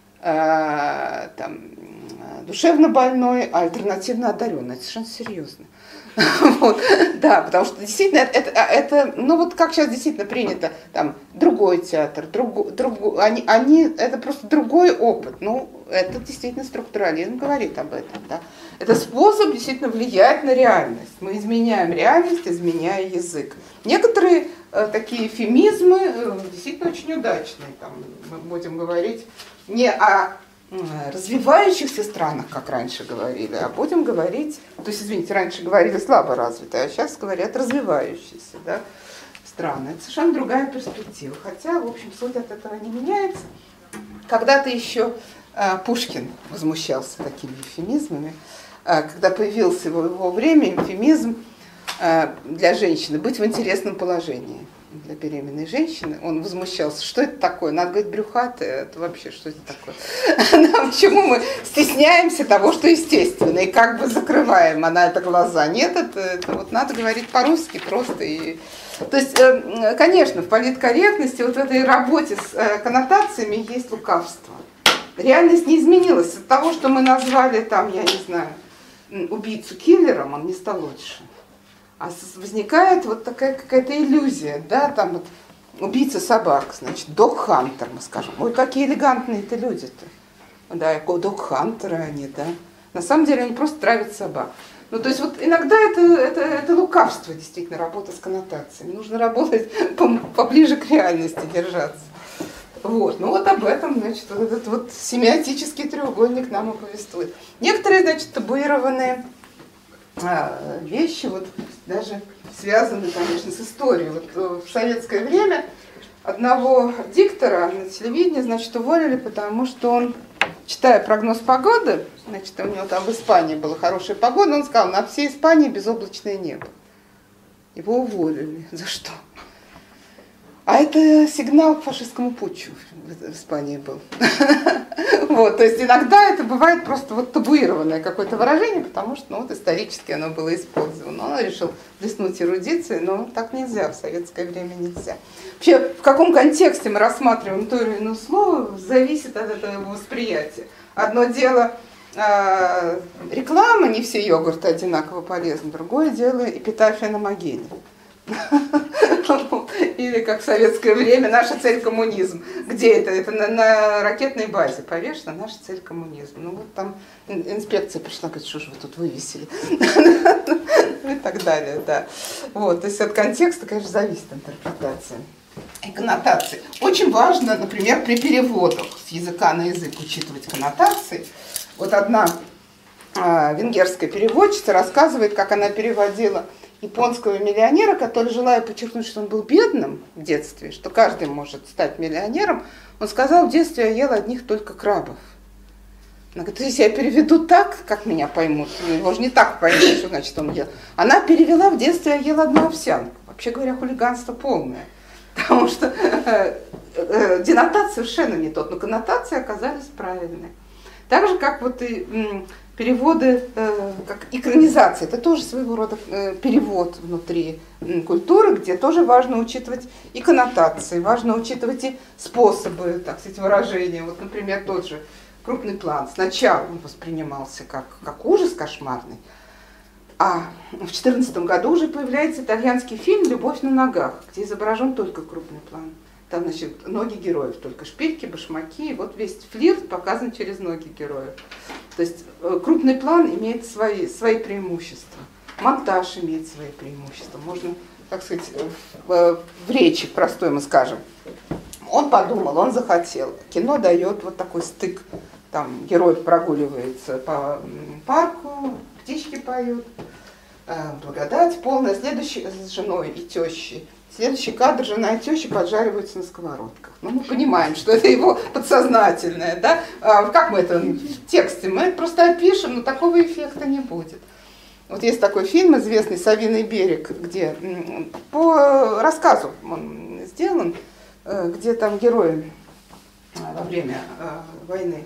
а, там, душевно больной, а альтернативно одаренный. Это совершенно серьезно. Вот, да, потому что действительно это, это, ну вот как сейчас действительно принято, там, другой театр, друг, друг, они, они, это просто другой опыт, ну, это действительно структурализм говорит об этом, да. Это способ действительно влиять на реальность, мы изменяем реальность, изменяя язык. Некоторые такие эвфемизмы действительно очень удачные. Там мы будем говорить не о развивающихся странах, как раньше говорили, а будем говорить, то есть, извините, раньше говорили слабо развитые, а сейчас говорят развивающиеся, да, страны. Это совершенно другая перспектива. Хотя, в общем, суть от этого не меняется. Когда-то еще э, Пушкин возмущался такими эвфемизмами. Э, когда появился в его время эвфемизм э, для женщины быть в интересном положении. Для беременной женщины, он возмущался, что это такое, надо говорить брюхатое, это вообще что это такое? Почему мы стесняемся того, что естественно, и как бы закрываем а на это глаза? Нет, это, это вот надо говорить по-русски просто. И... То есть, конечно, в политкорректности, вот в этой работе с коннотациями есть лукавство. Реальность не изменилась. От того, что мы назвали там, я не знаю, убийцу киллером, он не стал лучше. А возникает вот такая какая-то иллюзия, да, там вот убийца собак, значит, дог-хантер, мы скажем. Ой, какие элегантные-то люди-то. Да, дог-хантеры они, да. На самом деле они просто травят собак. Ну, то есть вот иногда это, это, это лукавство, действительно, работа с коннотациями. Нужно работать поближе к реальности, держаться. Вот, ну вот об этом, значит, вот этот вот семиотический треугольник нам и повествует. Некоторые, значит, табуированные вещи, вот даже связаны, конечно, с историей. Вот в советское время одного диктора на телевидении, значит, уволили, потому что он, читая прогноз погоды, значит, у него там в Испании была хорошая погода, он сказал, на всей Испании безоблачное небо. Его уволили. За что? А это сигнал к фашистскому путчу в Испании был. Вот, то есть иногда это бывает просто вот табуированное какое-то выражение, потому что ну, вот исторически оно было использовано. Он решил блеснуть эрудицией, но так нельзя, в советское время нельзя. Вообще, в каком контексте мы рассматриваем то или иное слово, зависит от этого восприятия. Одно дело э, реклама, не все йогурты одинаково полезны, другое дело эпитафия на могиле. Или как в советское время наша цель коммунизм. Где это? Это на, на ракетной базе повешено, наша цель коммунизм. Ну вот там инспекция пришла, говорит, что же вы тут вывесили? И так далее, да. Вот, то есть от контекста, конечно, зависит интерпретация и коннотации. Очень важно, например, при переводах с языка на язык учитывать коннотации. Вот одна а, венгерская переводчица рассказывает, как она переводила японского миллионера, который, желая подчеркнуть, что он был бедным в детстве, что каждый может стать миллионером, он сказал, в детстве я ел одних только крабов. Она говорит, если я переведу так, как меня поймут, его же не так поймут, что значит он ел. Она перевела, в детстве я ела одну овсянку. Вообще говоря, хулиганство полное. Потому что э, э, денотация совершенно не тот, но коннотации оказались правильные. Так же, как вот и м, переводы, э, как экранизация, это тоже своего рода э, перевод внутри м, культуры, где тоже важно учитывать и коннотации, важно учитывать и способы, так сказать, выражения. Вот, например, тот же крупный план. Сначала он воспринимался как, как ужас кошмарный, а в две тысячи четырнадцатом году уже появляется итальянский фильм «Любовь на ногах», где изображен только крупный план. Там, значит, ноги героев, только шпильки, башмаки, и вот весь флирт показан через ноги героев. То есть крупный план имеет свои, свои преимущества, монтаж имеет свои преимущества. Можно, так сказать, в, в речи простой мы скажем. Он подумал, он захотел. Кино дает вот такой стык. Там герой прогуливается по парку, птички поют, благодать полная. Следующий с женой и тещей. Следующий кадр, жена и теща поджариваются на сковородках. Ну, мы понимаем, что это его подсознательное, да? А как мы это в тексте? Мы это просто опишем, но такого эффекта не будет. Вот есть такой фильм известный «Совиный берег», где по рассказу он сделан, где там герои во время войны,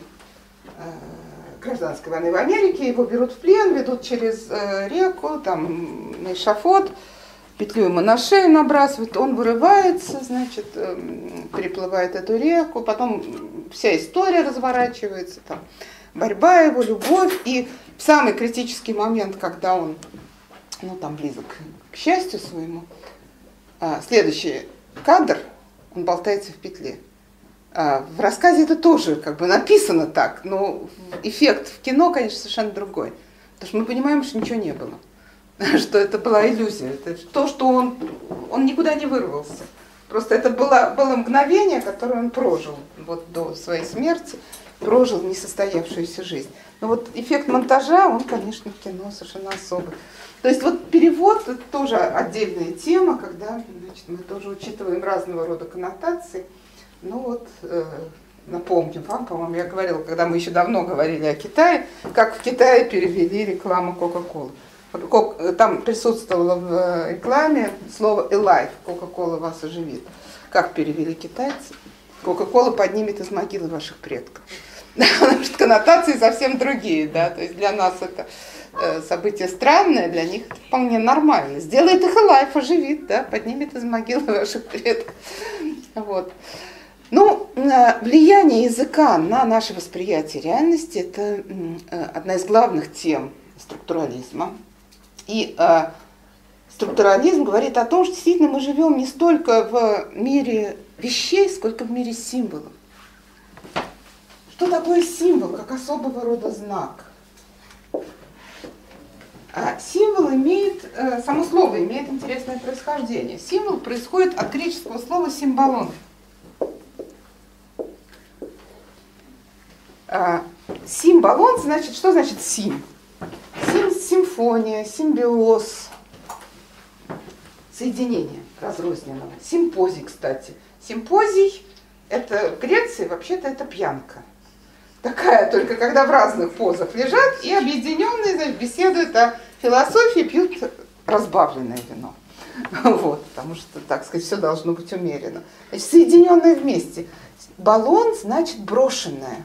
гражданской войны в Америке, его берут в плен, ведут через реку, там на эшафот, петлю ему на шею набрасывают, он вырывается, значит, переплывает эту реку, потом вся история разворачивается, там, борьба его, любовь, и в самый критический момент, когда он, ну, там, близок к счастью своему, следующий кадр, он болтается в петле. В рассказе это тоже как бы написано так, но эффект в кино, конечно, совершенно другой, потому что мы понимаем, что ничего не было. что это была иллюзия. Это то, что он, он никуда не вырвался. Просто это было, было мгновение, которое он прожил вот до своей смерти, прожил несостоявшуюся жизнь. Но вот эффект монтажа, он, конечно, в кино совершенно особый. То есть вот перевод — это тоже отдельная тема, когда, значит, мы тоже учитываем разного рода коннотации. Ну вот, э, напомню вам, по-моему, я говорила, когда мы еще давно говорили о Китае, как в Китае перевели рекламу Кока-Колы. Там присутствовало в рекламе слово «alive», «Кока-кола вас оживит». Как перевели китайцы? «Кока-кола поднимет из могилы ваших предков». Потому что коннотации совсем другие, да, то есть для нас это событие странное, для них это вполне нормально. Сделает их alive, оживит, да, поднимет из могилы ваших предков. Вот. Ну, влияние языка на наше восприятие реальности – это одна из главных тем структурализма. И э, структурализм говорит о том, что действительно мы живем не столько в мире вещей, сколько в мире символов. Что такое символ, как особого рода знак? А символ имеет, э, само слово имеет интересное происхождение. Символ происходит от греческого слова «символон». А, символон, значит, что значит сим? Сим, симфония, симбиоз, соединение разрозненного. Симпозий, кстати. Симпозий – это в Греции, вообще-то это пьянка. Такая, только когда в разных позах лежат и объединенные, значит, беседуют о философии, пьют разбавленное вино. Вот, потому что, так сказать, все должно быть умеренно. Значит, соединенное вместе. Баллон значит брошенное.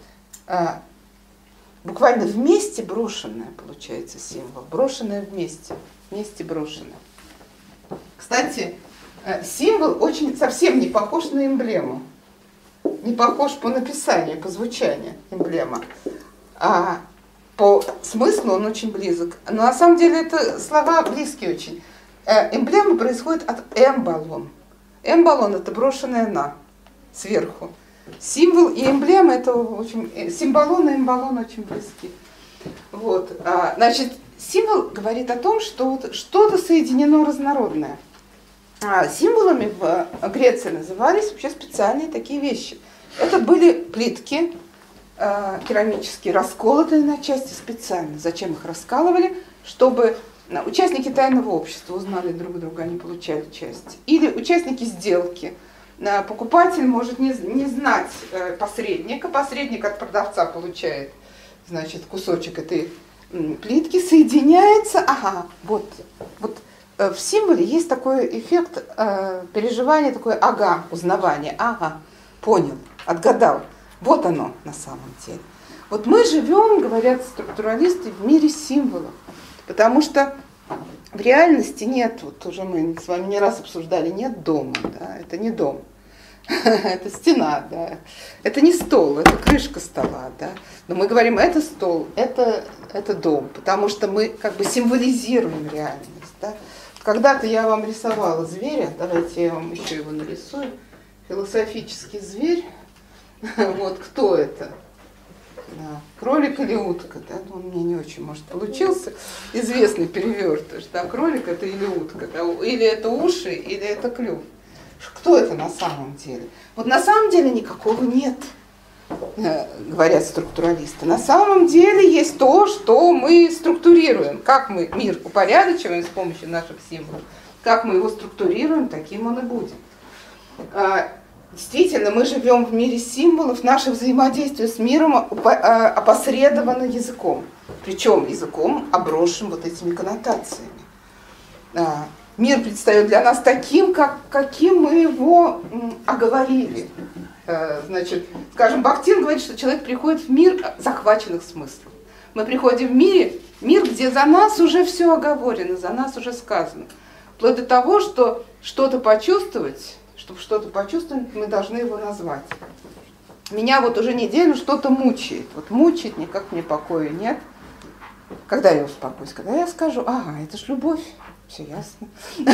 Буквально вместе брошенное получается символ. Брошенное вместе. Вместе брошенное. Кстати, символ очень совсем не похож на эмблему. Не похож по написанию, по звучанию эмблема. А по смыслу он очень близок. Но на самом деле это слова близкие очень. Эмблема происходит от эмбаллон. Эмбаллон — это брошенное на, сверху. Символ и эмблема — это очень... Символон и эмбаллон очень близки. Вот. А, значит, символ говорит о том, что вот что-то соединено разнородное. А символами в Греции назывались вообще специальные такие вещи. Это были плитки э, керамические, расколотые на части специально. Зачем их раскалывали? Чтобы участники тайного общества узнали друг друга, они получали часть. Или участники сделки. Покупатель может не, не знать э, посредника, посредник от продавца получает, значит, кусочек этой м, плитки, соединяется, ага, вот, вот э, в символе есть такой эффект э, переживания, такое ага, узнавание, ага, понял, отгадал, вот оно на самом деле. Вот мы живем, говорят структуралисты, в мире символов, потому что в реальности нет, вот уже мы с вами не раз обсуждали, нет дома, да, это не дом, это стена, да, это не стол, это крышка стола, да, но мы говорим, это стол, это, это дом, потому что мы как бы символизируем реальность, да. Когда-то я вам рисовала зверя, давайте я вам еще его нарисую, философический зверь, вот кто это? Да. Кролик или утка, да? Он мне не очень, может, получился известный перевертыш, да? Кролик это или утка, да? Или это уши, или это клюв. Кто это на самом деле? Вот на самом деле никакого нет, говорят структуралисты. На самом деле есть то, что мы структурируем, как мы мир упорядочиваем с помощью наших символов, как мы его структурируем, таким он и будет. Действительно, мы живем в мире символов, наше взаимодействие с миром опосредовано языком, причем языком, обросшим вот этими коннотациями. Мир предстает для нас таким, как, каким мы его оговорили. Значит, скажем, Бахтин говорит, что человек приходит в мир захваченных смыслов. Мы приходим в мире, мир, где за нас уже все оговорено, за нас уже сказано. Вплоть до того, что что-то почувствовать, чтобы что-то почувствовать, мы должны его назвать. Меня вот уже неделю что-то мучает. Вот мучает, никак мне покоя нет. Когда я успокоюсь? Когда я скажу, ага, это ж любовь, все ясно.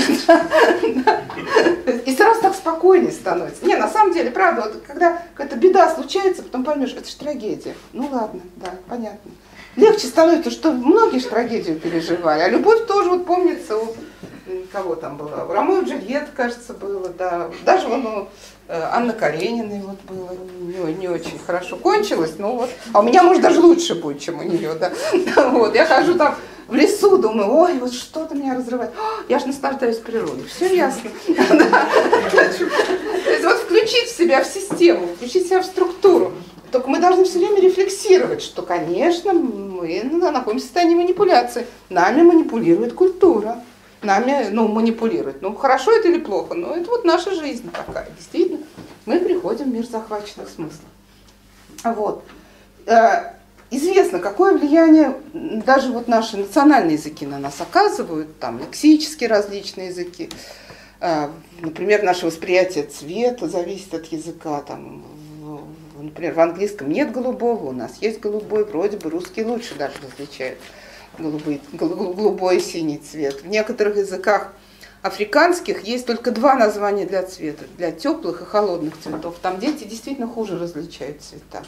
И сразу так спокойнее становится. Не, на самом деле, правда, вот когда какая-то беда случается, потом поймешь, это же трагедия. Ну ладно, да, понятно. легче становится, что многие же трагедию переживали. А любовь тоже, вот помнится, у кого там была? У Ромео и Джульетты, кажется, было, да. Даже вон у Анны Карениной вот было. Не, не очень хорошо кончилось, но вот. А у меня, может, даже лучше будет, чем у нее, да. Вот, я хожу там в лесу, думаю, ой, вот что-то меня разрывает. О, я же наслаждаюсь природой. Все ясно. То есть вот включить себя в систему, включить себя в структуру. Только мы должны все время рефлексировать, что, конечно, мы находимся в состоянии манипуляции. Нами манипулирует культура. Нами, ну, манипулирует. Ну, хорошо это или плохо, но это вот наша жизнь такая. Действительно, мы приходим в мир захваченных смыслов. Вот. Известно, какое влияние даже вот наши национальные языки на нас оказывают, там лексические различные языки. Например, наше восприятие цвета зависит от языка. Там, например, в английском нет голубого, у нас есть голубой, вроде бы русские лучше даже различают голубой, голубой и синий цвет. В некоторых языках африканских есть только два названия для цвета, для теплых и холодных цветов. Там дети действительно хуже различают цвета.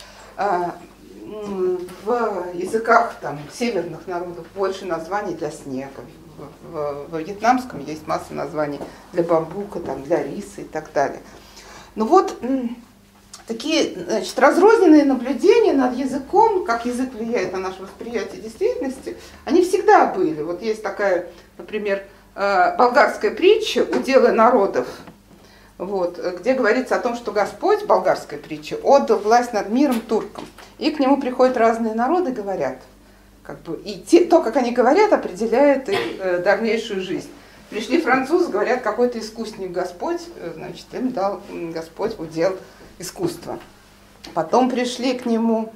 В языках там, северных народов больше названий для снега. В, в, в вьетнамском есть масса названий для бамбука, там, для риса и так далее. Ну вот такие, значит, разрозненные наблюдения над языком, как язык влияет на наше восприятие действительности, они всегда были. Вот есть такая, например, болгарская притча «Уделы народов», вот, где говорится о том, что Господь, болгарская притча, отдал власть над миром туркам. И к нему приходят разные народы, говорят. Как бы, и те, то, как они говорят, определяет их э, дальнейшую жизнь. Пришли французы, говорят, какой-то искусник Господь, э, значит, им дал Господь в удел искусство. Потом пришли к нему,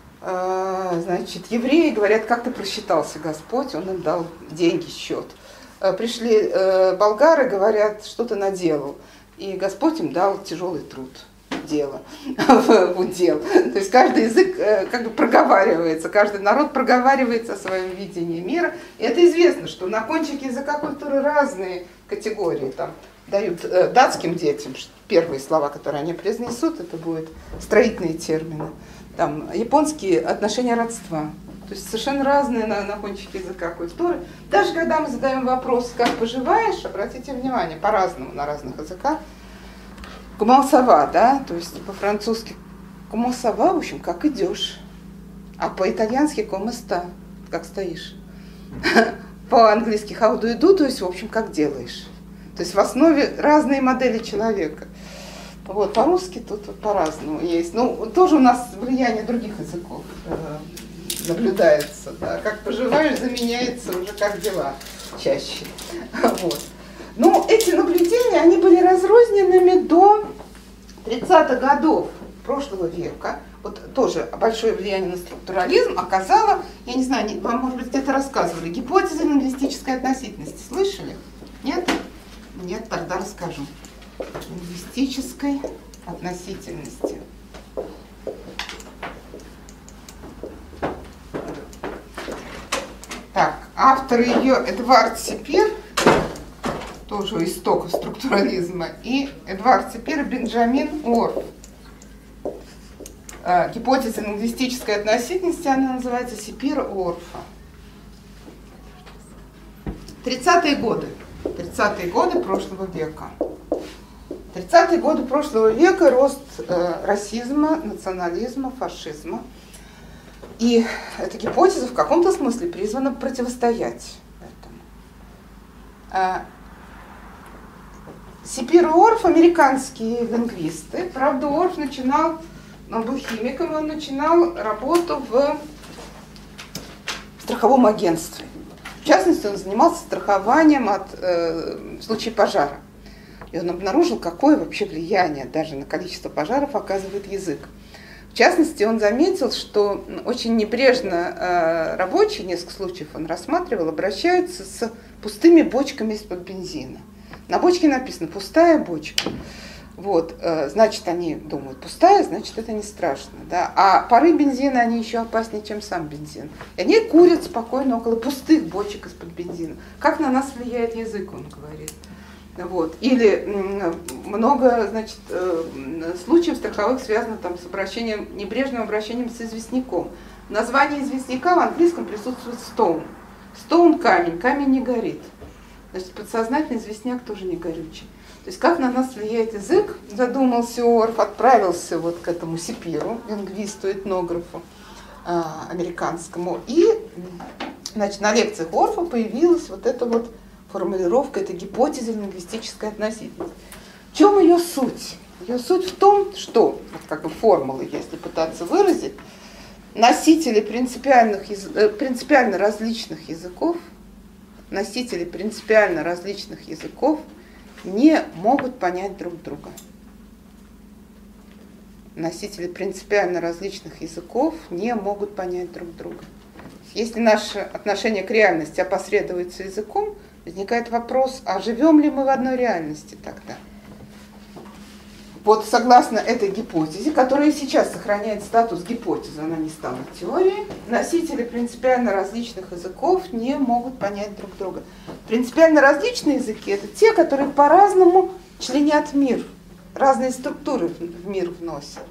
э, значит, евреи, говорят, как ты просчитался, Господь, он им дал деньги, счет. Э, пришли э, болгары, говорят, что ты наделал. И Господь им дал тяжелый труд, дело, в удел. То есть каждый язык как бы проговаривается, каждый народ проговаривается о своем видении мира. И это известно, что на кончике языка культуры разные категории. Там дают датским детям первые слова, которые они произнесут, это будут строительные термины. Там японские отношения родства. То есть совершенно разные на, на кончике языка культуры. Даже когда мы задаем вопрос, как поживаешь, обратите внимание, по-разному на разных языках. Кумалсава, да, то есть по-французски кумалсава, в общем, как идешь. А по-итальянски коместа, как стоишь. По-английски how do you do, то есть, в общем, как делаешь. То есть в основе разные модели человека. Вот, по-русски тут вот по-разному есть. Ну, тоже у нас влияние других языков наблюдается, да, как поживаешь, заменяется уже как дела чаще. Вот. Но эти наблюдения, они были разрозненными до тридцатых годов прошлого века. Вот тоже большое влияние на структурализм оказало, я не знаю, вам, может быть, где-то рассказывали, гипотеза лингвистической относительности. Слышали? Нет? Нет, тогда расскажу. Лингвистической относительности. Так, автор ее Эдвард Сипер, тоже у истоков структурализма, и Эдвард Сипер и Бенджамин Орф. Гипотеза лингвистической относительности, она называется Сипера-Орфа. тридцатые годы. тридцатые годы прошлого века. тридцатые годы прошлого века рост э, расизма, национализма, фашизма. И эта гипотеза в каком-то смысле призвана противостоять этому. Сипер и Орф — американские лингвисты. Правда, Орф начинал, он был химиком, он начинал работу в страховом агентстве. В частности, он занимался страхованием от, э, в случае пожара. И он обнаружил, какое вообще влияние даже на количество пожаров оказывает язык. В частности, он заметил, что очень небрежно э, рабочие, несколько случаев он рассматривал, обращаются с пустыми бочками из-под бензина. На бочке написано «пустая бочка». Вот, э, значит, они думают, пустая, значит, это не страшно. Да? А пары бензина, они еще опаснее, чем сам бензин. И они курят спокойно около пустых бочек из-под бензина. Как на нас влияет язык, он говорит. Вот. Или много, значит, случаев страховых связано там с обращением, небрежным обращением с известняком. Название известняка в английском присутствует stone. Stone – камень, камень не горит. Значит, подсознательный известняк тоже не горючий. То есть как на нас влияет язык, задумался Орф, отправился вот к этому Сипиру, лингвисту, этнографу э, американскому. И значит, на лекциях Орфа появилась вот эта вот формулировка, эта гипотеза лингвистической относительности. В чем ее суть? Ее суть в том, что, вот как бы формулы, если пытаться выразить, носители принципиальных, принципиально различных языков, носители принципиально различных языков не могут понять друг друга. Носители принципиально различных языков не могут понять друг друга. Если наше отношение к реальности опосредуется языком, возникает вопрос, а живем ли мы в одной реальности тогда? Вот согласно этой гипотезе, которая сейчас сохраняет статус гипотезы, она не стала теорией, носители принципиально различных языков не могут понять друг друга. Принципиально различные языки – это те, которые по-разному членят мир, разные структуры в мир вносят.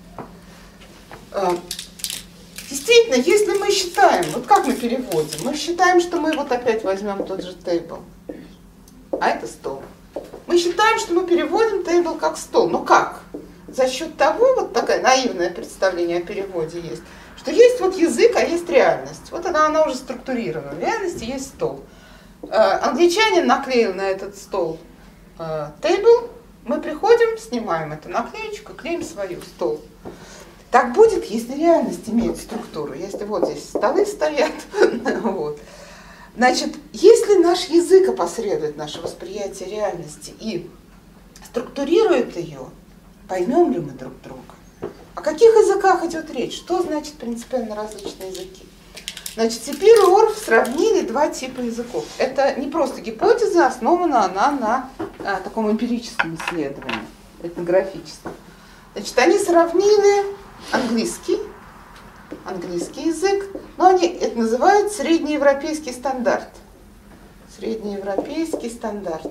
Действительно, если мы считаем, вот как мы переводим, мы считаем, что мы вот опять возьмем тот же table, а это стол. Мы считаем, что мы переводим table как стол. Ну как? За счет того, вот такое наивное представление о переводе есть, что есть вот язык, а есть реальность. Вот она, она уже структурирована. В реальности есть стол. Англичанин наклеил на этот стол table, мы приходим, снимаем эту наклеечку, клеим свою стол. Так будет, если реальность имеет структуру. Если вот здесь столы стоят, вот. Значит, если наш язык опосредует наше восприятие реальности и структурирует ее, поймем ли мы друг друга? О каких языках идет речь? Что значит принципиально различные языки? Значит, Сипир и Орф сравнили два типа языков. Это не просто гипотеза, основана она на а, таком эмпирическом исследовании, этнографическом. Значит, они сравнили английский, английский язык, но они это называют среднеевропейский стандарт. Среднеевропейский стандарт.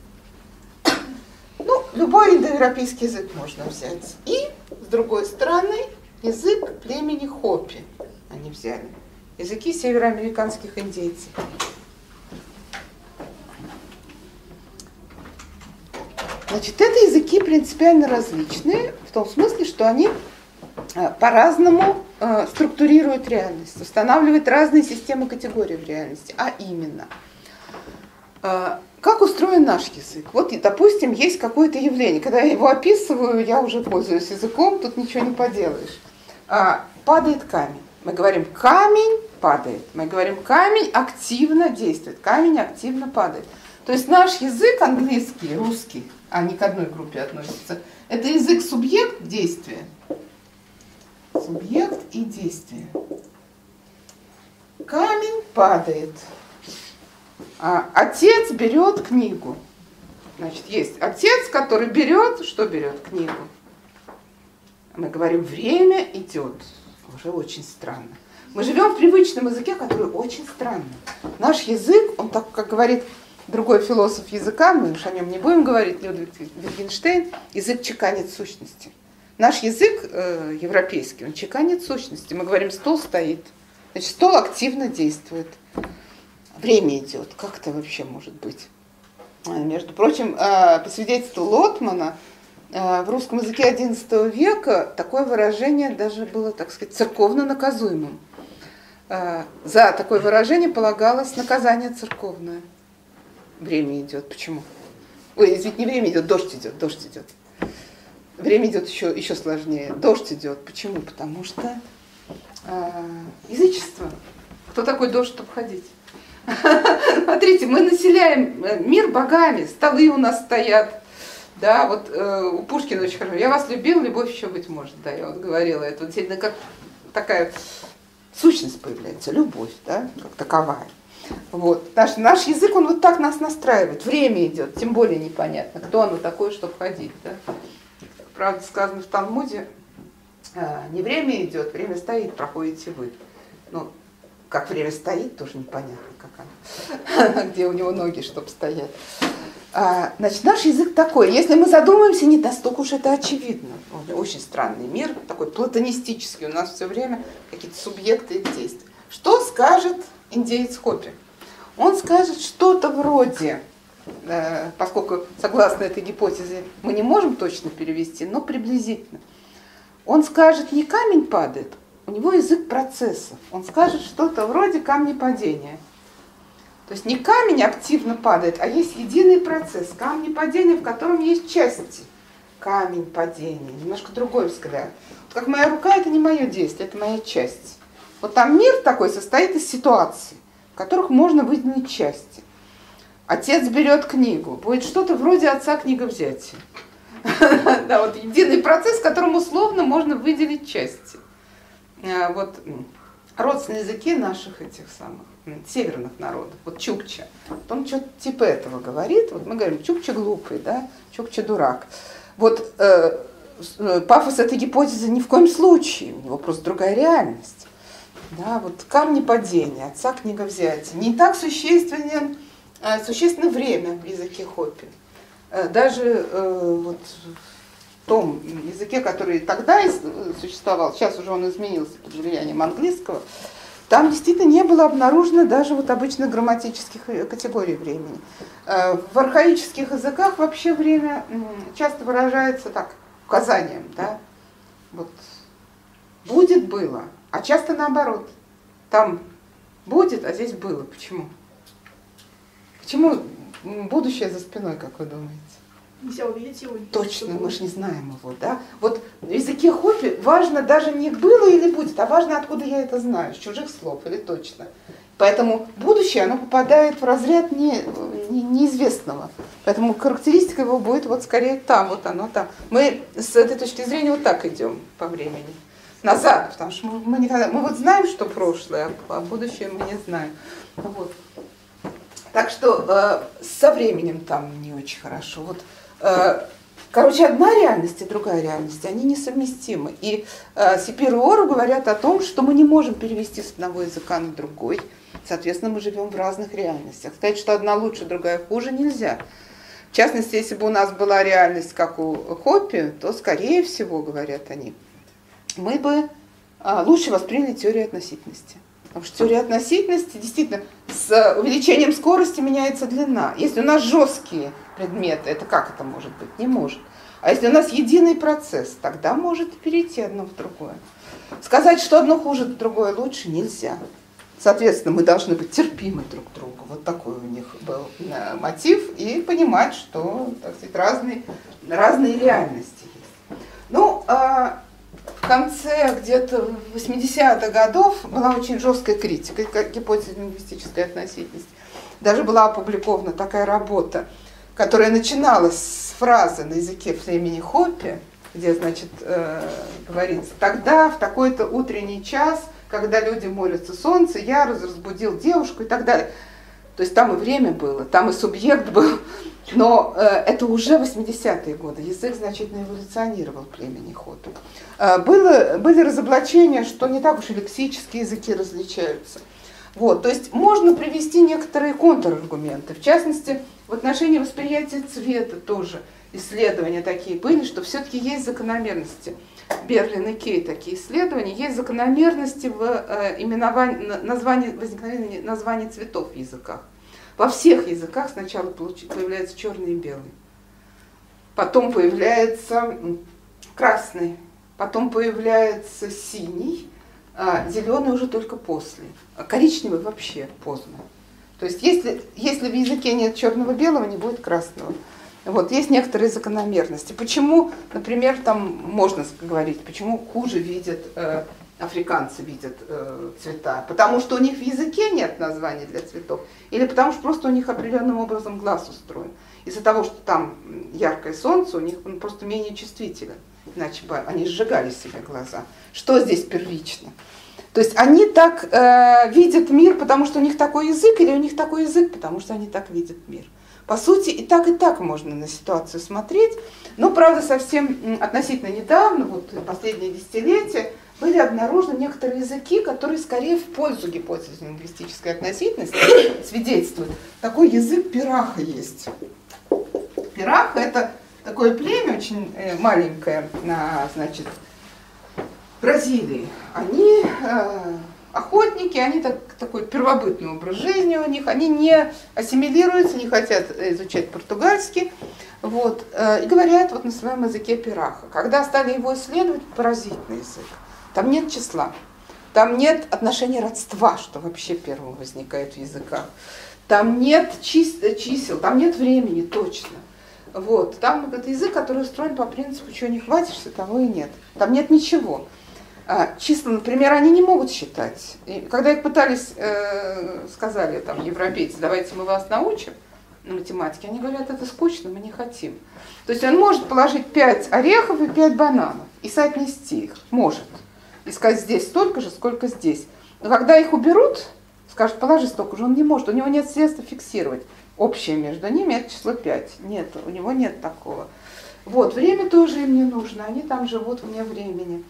Ну, любой индоевропейский язык можно взять. И, с другой стороны, язык племени Хопи они взяли. Языки североамериканских индейцев. Значит, это языки принципиально различные, в том смысле, что они по-разному э, структурируют реальность, устанавливают разные системы категорий в реальности. А именно, э, как устроен наш язык? Вот, и, допустим, есть какое-то явление. Когда я его описываю, я уже пользуюсь языком, тут ничего не поделаешь. А, падает камень. Мы говорим, камень падает. Мы говорим, камень активно действует. Камень активно падает. То есть наш язык английский, русский, а не к одной группе относится, это язык субъект действия. Субъект и действие. Камень падает. А отец берет книгу. Значит, есть отец, который берет, что берет книгу? Мы говорим, время идет. Уже очень странно. Мы живем в привычном языке, который очень странный. Наш язык, он так, как говорит другой философ языка, мы уж о нем не будем говорить, Людвиг Витгенштейн, язык чеканит сущности. Наш язык э, европейский, он чеканит сущности. Мы говорим, стол стоит. Значит, стол активно действует. Время идет. Как это вообще может быть? Между прочим, э, по свидетельству Лотмана, э, в русском языке одиннадцатого века такое выражение даже было, так сказать, церковно наказуемым. Э, за такое выражение полагалось наказание церковное. Время идет. Почему? Ой, извините, не время идет, дождь идет, дождь идет. Время идет еще, еще сложнее. Дождь идет. Почему? Потому что э, язычество. Кто такой дождь, чтобы ходить? Смотрите, мы населяем мир богами, столы у нас стоят. Да, вот э, у Пушкина очень хорошо. Я вас любил, любовь еще быть может. Да, я вот говорила это. Вот действительно, как такая сущность появляется, любовь, да, как таковая. Вот. Наш, наш язык, он вот так нас настраивает. Время идет, тем более непонятно, кто оно такое, чтобы ходить. Да? Правда, сказано в Талмуде, не время идет, время стоит, проходите вы. Ну, как время стоит, тоже непонятно, как оно. Где у него ноги, чтобы стоять. А, значит, наш язык такой. Если мы задумаемся, не настолько уж это очевидно. Очень странный мир, такой платонистический. У нас все время какие-то субъекты и действия. Что скажет индеец Хопи? Он скажет что-то вроде, э, поскольку согласно этой гипотезе мы не можем точно перевести, но приблизительно. Он скажет, не камень падает, у него язык процессов. Он скажет что-то вроде камнепадения. То есть не камень активно падает, а есть единый процесс камнепадения, в котором есть части. Камень падения, немножко другой взгляд. Вот как моя рука, это не мое действие, это моя часть. Вот там мир такой состоит из ситуаций, в которых можно выделить части. Отец берет книгу, будет что-то вроде отца книговзятия. Да, вот единый процесс, в котором условно можно выделить части. Вот родственные языки наших этих самых северных народов, вот чукча, он что-то типа этого говорит, вот мы говорим, чукча глупый, да, чукча дурак. Вот э, пафос этой гипотезы ни в коем случае, у него просто другая реальность. Да, вот камнепадение, отца книговзятия, не так существенен, э, существенно время в языке Хопи. Э, даже э, вот в том языке, который тогда существовал, сейчас уже он изменился под влиянием английского, там действительно не было обнаружено даже вот обычных грамматических категорий времени. В архаических языках вообще время часто выражается так, указанием, да, вот будет, было, а часто наоборот. Там будет, а здесь было. Почему? Почему будущее за спиной, как вы думаете? Нельзя увидеть его. Точно, мы же не знаем его, да? Вот в языке Хопи важно даже не было или будет, а важно, откуда я это знаю, с чужих слов или точно. Поэтому будущее, оно попадает в разряд не, не, неизвестного. Поэтому характеристика его будет вот скорее там, вот оно там. Мы с этой точки зрения вот так идем по времени. Назад, потому что мы, мы, никогда, мы вот знаем, что прошлое, а будущее мы не знаем. Вот. Так что э, со временем там не очень хорошо. Вот, э, короче, одна реальность и другая реальность, они несовместимы. И э, Сипир и Ору говорят о том, что мы не можем перевести с одного языка на другой. Соответственно, мы живем в разных реальностях. Сказать, что одна лучше, другая хуже, нельзя. В частности, если бы у нас была реальность, как у Хопи, то, скорее всего, говорят они, мы бы а, лучше восприняли теорию относительности. Потому что теория относительности действительно с увеличением скорости меняется длина. Если у нас жесткие предметы, это как это может быть? Не может. А если у нас единый процесс, тогда может перейти одно в другое. Сказать, что одно хуже, другое лучше, нельзя. Соответственно, мы должны быть терпимы друг к другу. Вот такой у них был мотив. И понимать, что, так сказать, разные, разные реальности есть. Ну, а в конце где-то восьмидесятых годов была очень жесткая критика гипотезы лингвистической относительности. Даже была опубликована такая работа, которая начиналась с фразы на языке племени Хопи, где, значит, э, говорится, тогда, в такой-то утренний час, когда люди молятся солнцу, я разбудил девушку и так далее. То есть там и время было, там и субъект был, но э, это уже восьмидесятые годы, язык значительно эволюционировал в племени Хопи. Э, было, были разоблачения, что не так уж и лексические языки различаются. Вот, то есть можно привести некоторые контраргументы, в частности, в отношении восприятия цвета тоже исследования такие были, что все-таки есть закономерности. Берлин и Кей такие исследования, есть закономерности в э, именовании, названии, возникновении названий цветов в языках. Во всех языках сначала появляется черный и белый, потом появляется красный, потом появляется синий, а зеленый уже только после, а коричневый вообще поздно. То есть если, если в языке нет черного-белого, не будет красного. Вот, есть некоторые закономерности. Почему, например, там можно говорить, почему хуже видят, э, африканцы видят э, цвета? Потому что у них в языке нет названий для цветов, или потому что просто у них определенным образом глаз устроен. Из-за того, что там яркое солнце, у них он просто менее чувствителен, иначе бы они сжигали себе глаза. Что здесь первично? То есть они так э, видят мир, потому что у них такой язык, или у них такой язык, потому что они так видят мир. По сути, и так, и так можно на ситуацию смотреть. Но, правда, совсем относительно недавно, вот последние десятилетия, были обнаружены некоторые языки, которые скорее в пользу гипотезы лингвистической относительности свидетельствуют. Такой язык пираха есть. Пираха — это такое племя очень маленькое, значит, в Бразилии. Они э, охотники, они так, такой первобытный образ жизни у них, они не ассимилируются, не хотят изучать португальский, вот, э, и говорят вот на своем языке пираха. Когда стали его исследовать, поразительный язык. Там нет числа, там нет отношения родства, что вообще первым возникает в языках. Там нет чисел, там нет времени точно. Вот. Там это язык, который устроен по принципу, чего не хватишься, того и нет. Там нет ничего. А, числа, например, они не могут считать. И когда их пытались, э, сказали там европейцы, давайте мы вас научим на математике, они говорят, это скучно, мы не хотим. То есть он может положить пять орехов и пять бананов и соотнести их, может. И сказать, здесь столько же, сколько здесь. Но когда их уберут, скажут, положи столько же, он не может, у него нет средства фиксировать. Общее между ними это число пять. Нет, у него нет такого. Вот, время тоже им не нужно, они там живут вне времени.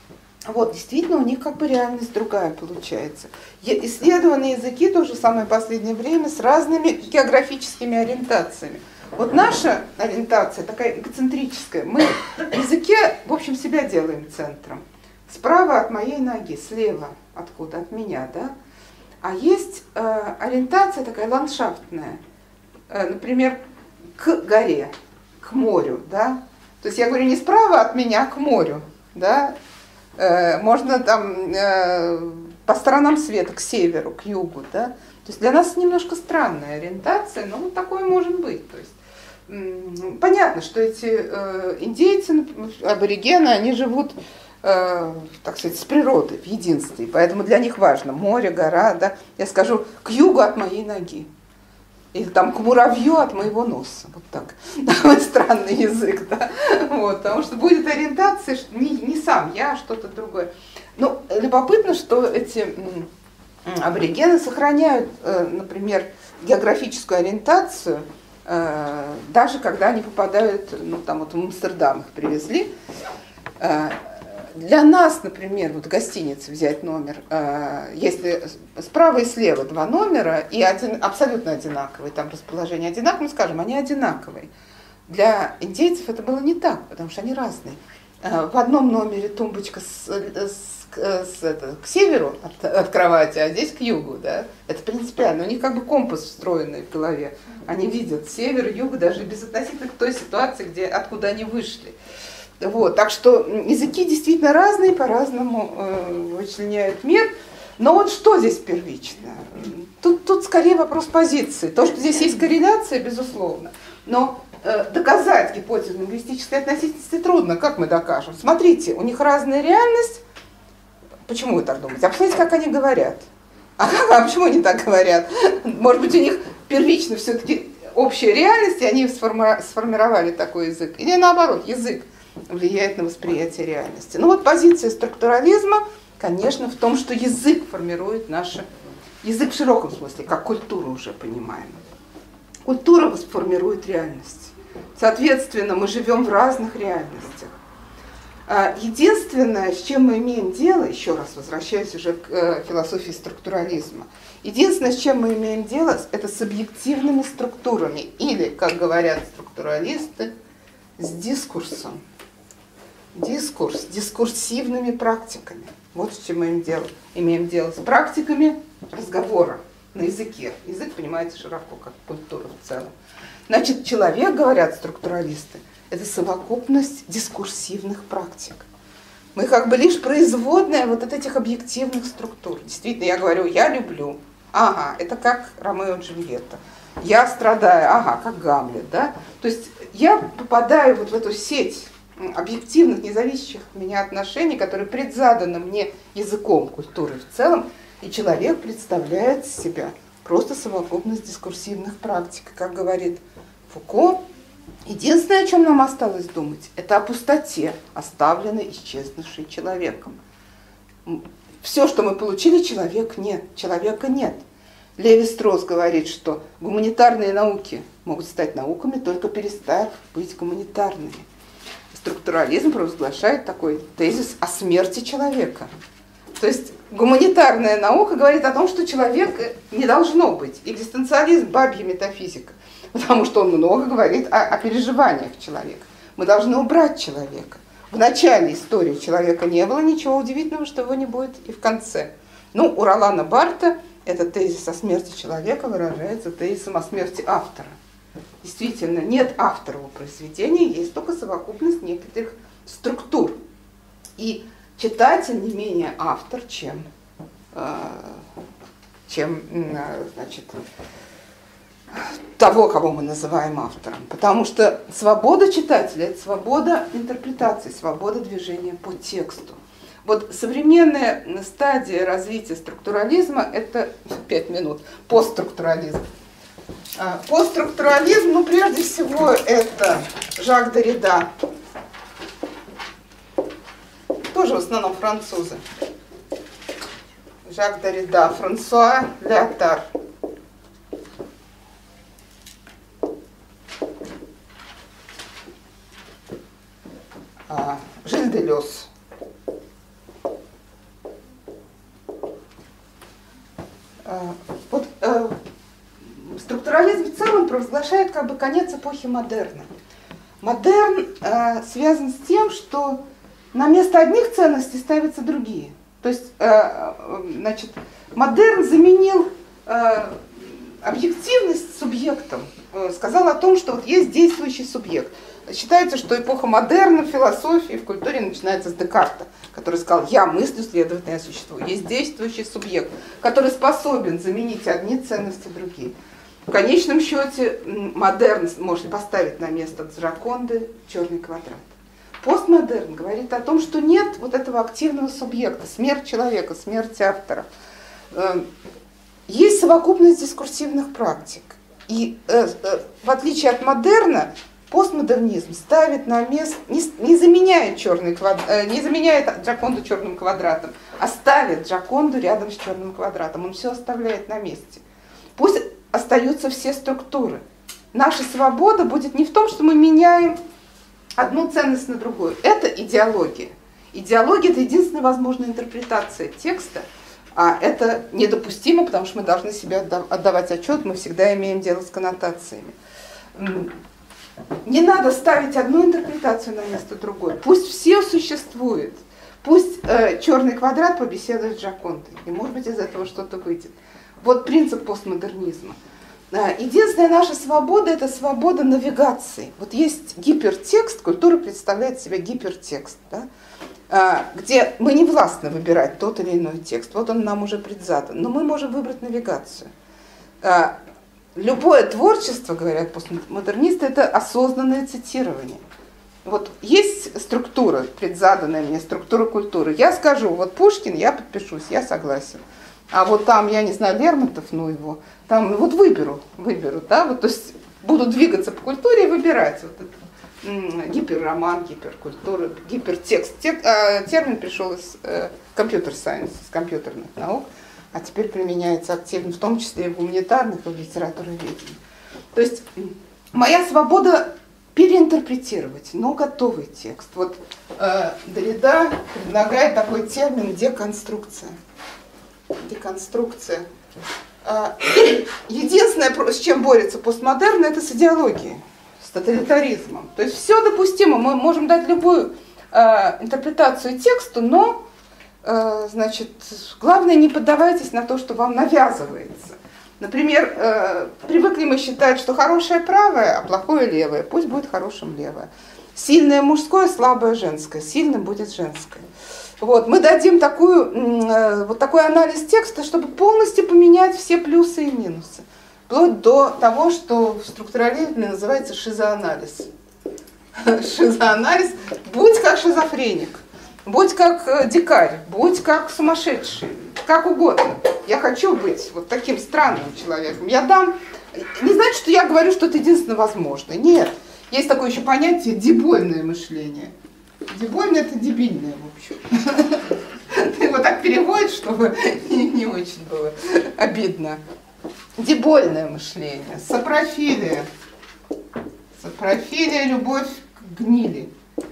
Вот, действительно, у них как бы реальность другая получается. Исследованные языки тоже в самое последнее время с разными географическими ориентациями. Вот наша ориентация такая эгоцентрическая. Мы в языке, в общем, себя делаем центром. Справа от моей ноги, слева откуда, от меня, да? А есть э, ориентация такая ландшафтная, э, например, к горе, к морю, да. То есть я говорю не справа от меня, а к морю, да. Э, можно там э, по сторонам света, к северу, к югу, да. То есть для нас немножко странная ориентация, но вот такое может быть. То есть м- понятно, что эти э, индейцы, аборигены, они живут, Э, так сказать, с природой, в единстве. Поэтому для них важно море, гора, да. Я скажу, к югу от моей ноги. Или там к муравью от моего носа. Вот так. Такой странный язык, да. Вот, потому что будет ориентация не, не сам я, а что-то другое. Но любопытно, что эти аборигены сохраняют, э, например, географическую ориентацию, э, даже когда они попадают, ну там вот в Амстердам их привезли. Э, Для нас, например, вот в гостинице взять номер, если справа и слева два номера, и один, абсолютно одинаковые, там расположение одинаковое, мы скажем, они одинаковые. Для индейцев это было не так, потому что они разные. В одном номере тумбочка с, с, с, это, к северу от, от кровати, а здесь к югу. Да? Это принципиально. У них как бы компас встроенный в голове. Они видят север, юг, даже безотносительно к той ситуации, где, откуда они вышли. Вот, так что языки действительно разные, по-разному э, вычленяют мир. Но вот что здесь первично? Тут, тут скорее вопрос позиции. То, что здесь есть корреляция, безусловно. Но э, доказать гипотезу лингвистической относительности трудно. Как мы докажем? Смотрите, у них разная реальность. Почему вы так думаете? А посмотрите, как они говорят. А, а почему они так говорят? Может быть, у них первично все-таки общая реальность, и они сформировали такой язык. Или наоборот, язык влияет на восприятие реальности. Ну вот позиция структурализма, конечно, в том, что язык формирует наше, язык в широком смысле, как культуру уже понимаем. Культура формирует реальность. Соответственно, мы живем в разных реальностях. Единственное, с чем мы имеем дело, еще раз возвращаясь уже к философии структурализма, единственное, с чем мы имеем дело, это с объективными структурами, или, как говорят структуралисты, с дискурсом. Дискурс, дискурсивными практиками. Вот с чем мы имеем дело. Имеем дело с практиками разговора на языке. Язык понимается широко, как культура в целом. Значит, человек, говорят структуралисты, это совокупность дискурсивных практик. Мы как бы лишь производная вот от этих объективных структур. Действительно, я говорю, я люблю. Ага, это как Ромео и Джульетта. Я страдаю. Ага, как Гамлет, да? То есть я попадаю вот в эту сеть объективных, независящих от меня отношений, которые предзаданы мне языком культуры в целом, и человек представляет себя просто совокупность дискурсивных практик. Как говорит Фуко, единственное, о чем нам осталось думать, это о пустоте, оставленной исчезнувшей человеком. Все, что мы получили, человек нет, человека нет. Леви-Стросс говорит, что гуманитарные науки могут стать науками, только перестав быть гуманитарными. Структурализм провозглашает такой тезис о смерти человека. То есть гуманитарная наука говорит о том, что человека не должно быть. Экзистенциализм, бабья метафизика. потому что он много говорит о, о переживаниях человека. Мы должны убрать человека. В начале истории человека не было, ничего удивительного, что его не будет и в конце. Ну, у Ролана Барта этот тезис о смерти человека выражается тезисом о смерти автора. Действительно, нет автора у произведения, есть только совокупность некоторых структур. И читатель не менее автор, чем, чем значит, того, кого мы называем автором. Потому что свобода читателя – это свобода интерпретации, свобода движения по тексту. Вот современная стадия развития структурализма – это пять минут, постструктурализм. Постструктурализм, ну, прежде всего, это Жак Деррида, тоже в основном французы. Жак Деррида, Франсуа Леотар. Жиль Делез. Вот э, структурализм в целом провозглашает как бы конец эпохи модерна. Модерн э, связан с тем, что на место одних ценностей ставятся другие. То есть, э, значит, модерн заменил э, объективность субъектом, э, сказал о том, что вот есть действующий субъект. Считается, что эпоха модерна в философии, в культуре начинается с Декарта, который сказал: я мыслю, следовательно, я существую. Есть действующий субъект, который способен заменить одни ценности другие. В конечном счете модерн может поставить на место Джоконды черный квадрат. Постмодерн говорит о том, что нет вот этого активного субъекта, смерть человека, смерть автора. Есть совокупность дискурсивных практик. И в отличие от модерна, постмодернизм ставит на место, не, не заменяет, черный квадрат, не заменяет Джоконду черным квадратом, а ставит Джоконду рядом с черным квадратом. Он все оставляет на месте. Пусть остаются все структуры. Наша свобода будет не в том, что мы меняем одну ценность на другую. Это идеология. Идеология – это единственная возможная интерпретация текста, а это недопустимо, потому что мы должны себе отдавать отчет, мы всегда имеем дело с коннотациями. Не надо ставить одну интерпретацию на место другой. Пусть все существует. Пусть э, черный квадрат побеседует с Джокондой. И, может быть, из этого что-то выйдет. Вот принцип постмодернизма. Э, единственная наша свобода – это свобода навигации. Вот есть гипертекст, культура представляет себя гипертекст, да? э, где мы не властны выбирать тот или иной текст. Вот он нам уже предзадан. Но мы можем выбрать навигацию. Э, Любое творчество, говорят постмодернисты, это осознанное цитирование. Вот есть структура, предзаданная мне, структура культуры. Я скажу, вот Пушкин, я подпишусь, я согласен. А вот там, я не знаю, Лермонтов, ну его, там вот выберу, выберу, да, вот, то есть буду двигаться по культуре и выбирать. Вот это, гиперроман, гиперкультура, гипертекст. Тек, э, термин пришел из компьютер-сайенс, из компьютерных наук. А теперь применяется активно, в том числе и в гуманитарных, и в литературоведении. То есть моя свобода переинтерпретировать, но готовый текст. Вот э, Деррида предлагает такой термин деконструкция. Деконструкция. Э, единственное, с чем борется постмодерн, это с идеологией, с тоталитаризмом. То есть все допустимо, мы можем дать любую э, интерпретацию тексту, но значит, главное, не поддавайтесь на то, что вам навязывается. Например, э, привыкли мы считать, что хорошее правое, а плохое левое. Пусть будет хорошим левое. Сильное мужское, слабое женское. Сильным будет женское. Вот, мы дадим такую, э, вот такой анализ текста, чтобы полностью поменять все плюсы и минусы. Вплоть до того, что в структурализме называется шизоанализ. Шизоанализ. Будь как шизофреник. Будь как дикарь, будь как сумасшедший, как угодно. Я хочу быть вот таким странным человеком. Я дам... Не значит, что я говорю, что это единственно возможно. Нет. Есть такое еще понятие дебольное мышление. Дебольное – это дебильное, в общем. Ты его так переводишь, чтобы не очень было обидно. Дебольное мышление. Сапрофилия. Сапрофилия – любовь к гнили.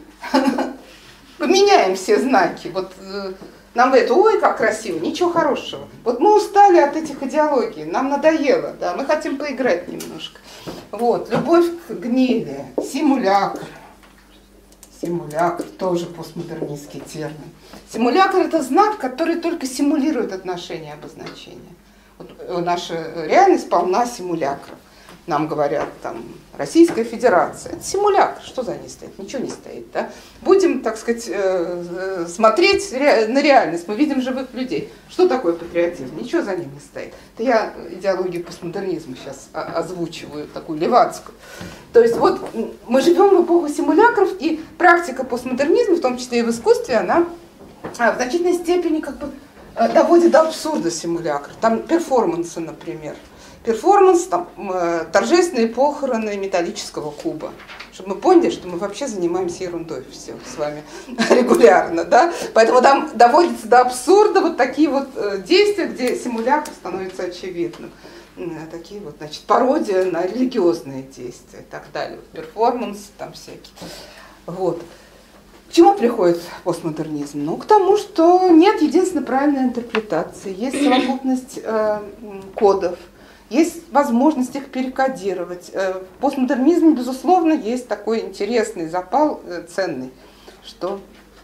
Поменяем все знаки. Вот э, нам говорят: ой, как красиво, ничего хорошего. Вот мы устали от этих идеологий, нам надоело, да, мы хотим поиграть немножко. Вот, любовь к гнили, симулякр. Симулякр, тоже постмодернистский термин. Симулякр – это знак, который только симулирует отношения обозначения. Вот наша реальность полна симулякров. Нам говорят, там, Российская Федерация. Это симулякр, что за ней стоит? Ничего не стоит. Да? Будем, так сказать, смотреть на реальность. Мы видим живых людей. Что такое патриотизм? Ничего за ним не стоит. Это я идеологию постмодернизма сейчас озвучиваю, такую левацкую. То есть вот мы живем в эпоху симулякров, и практика постмодернизма, в том числе и в искусстве, она в значительной степени как бы доводит до абсурда симулякр. Там перформансы, например. Перформанс, там, торжественные похороны металлического куба. Чтобы мы поняли, что мы вообще занимаемся ерундой все с вами регулярно. Да? Поэтому там доводится до абсурда вот такие вот действия, где симулякр становится очевидным. Такие вот, значит, пародия на религиозные действия и так далее. Перформанс там всякие. Вот. К чему приходит постмодернизм? Ну, к тому, что нет единственно правильной интерпретации. Есть совокупность э, кодов. Есть возможность их перекодировать. В постмодернизме, безусловно, есть такой интересный запал, ценный, что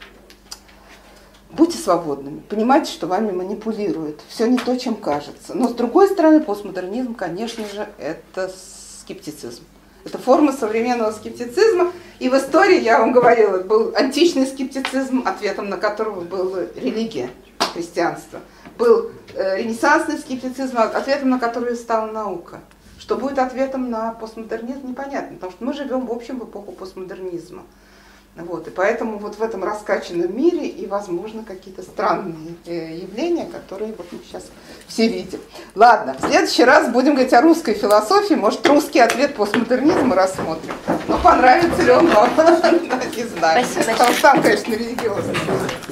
будьте свободными, понимайте, что вами манипулируют. Все не то, чем кажется. Но, с другой стороны, постмодернизм, конечно же, это скептицизм. Это форма современного скептицизма. И в истории, я вам говорила, был античный скептицизм, ответом на которого была религия, христианство. Был ренессансный скептицизм, ответом на который стала наука. Что будет ответом на постмодернизм, непонятно, потому что мы живем в общем в эпоху постмодернизма. Вот, и поэтому вот в этом раскачанном мире и, возможно, какие-то странные явления, которые вот мы сейчас все видим. Ладно, в следующий раз будем говорить о русской философии, может, русский ответ постмодернизма рассмотрим. Но понравится ли он вам, не знаю. Потому что там, конечно, религиозный.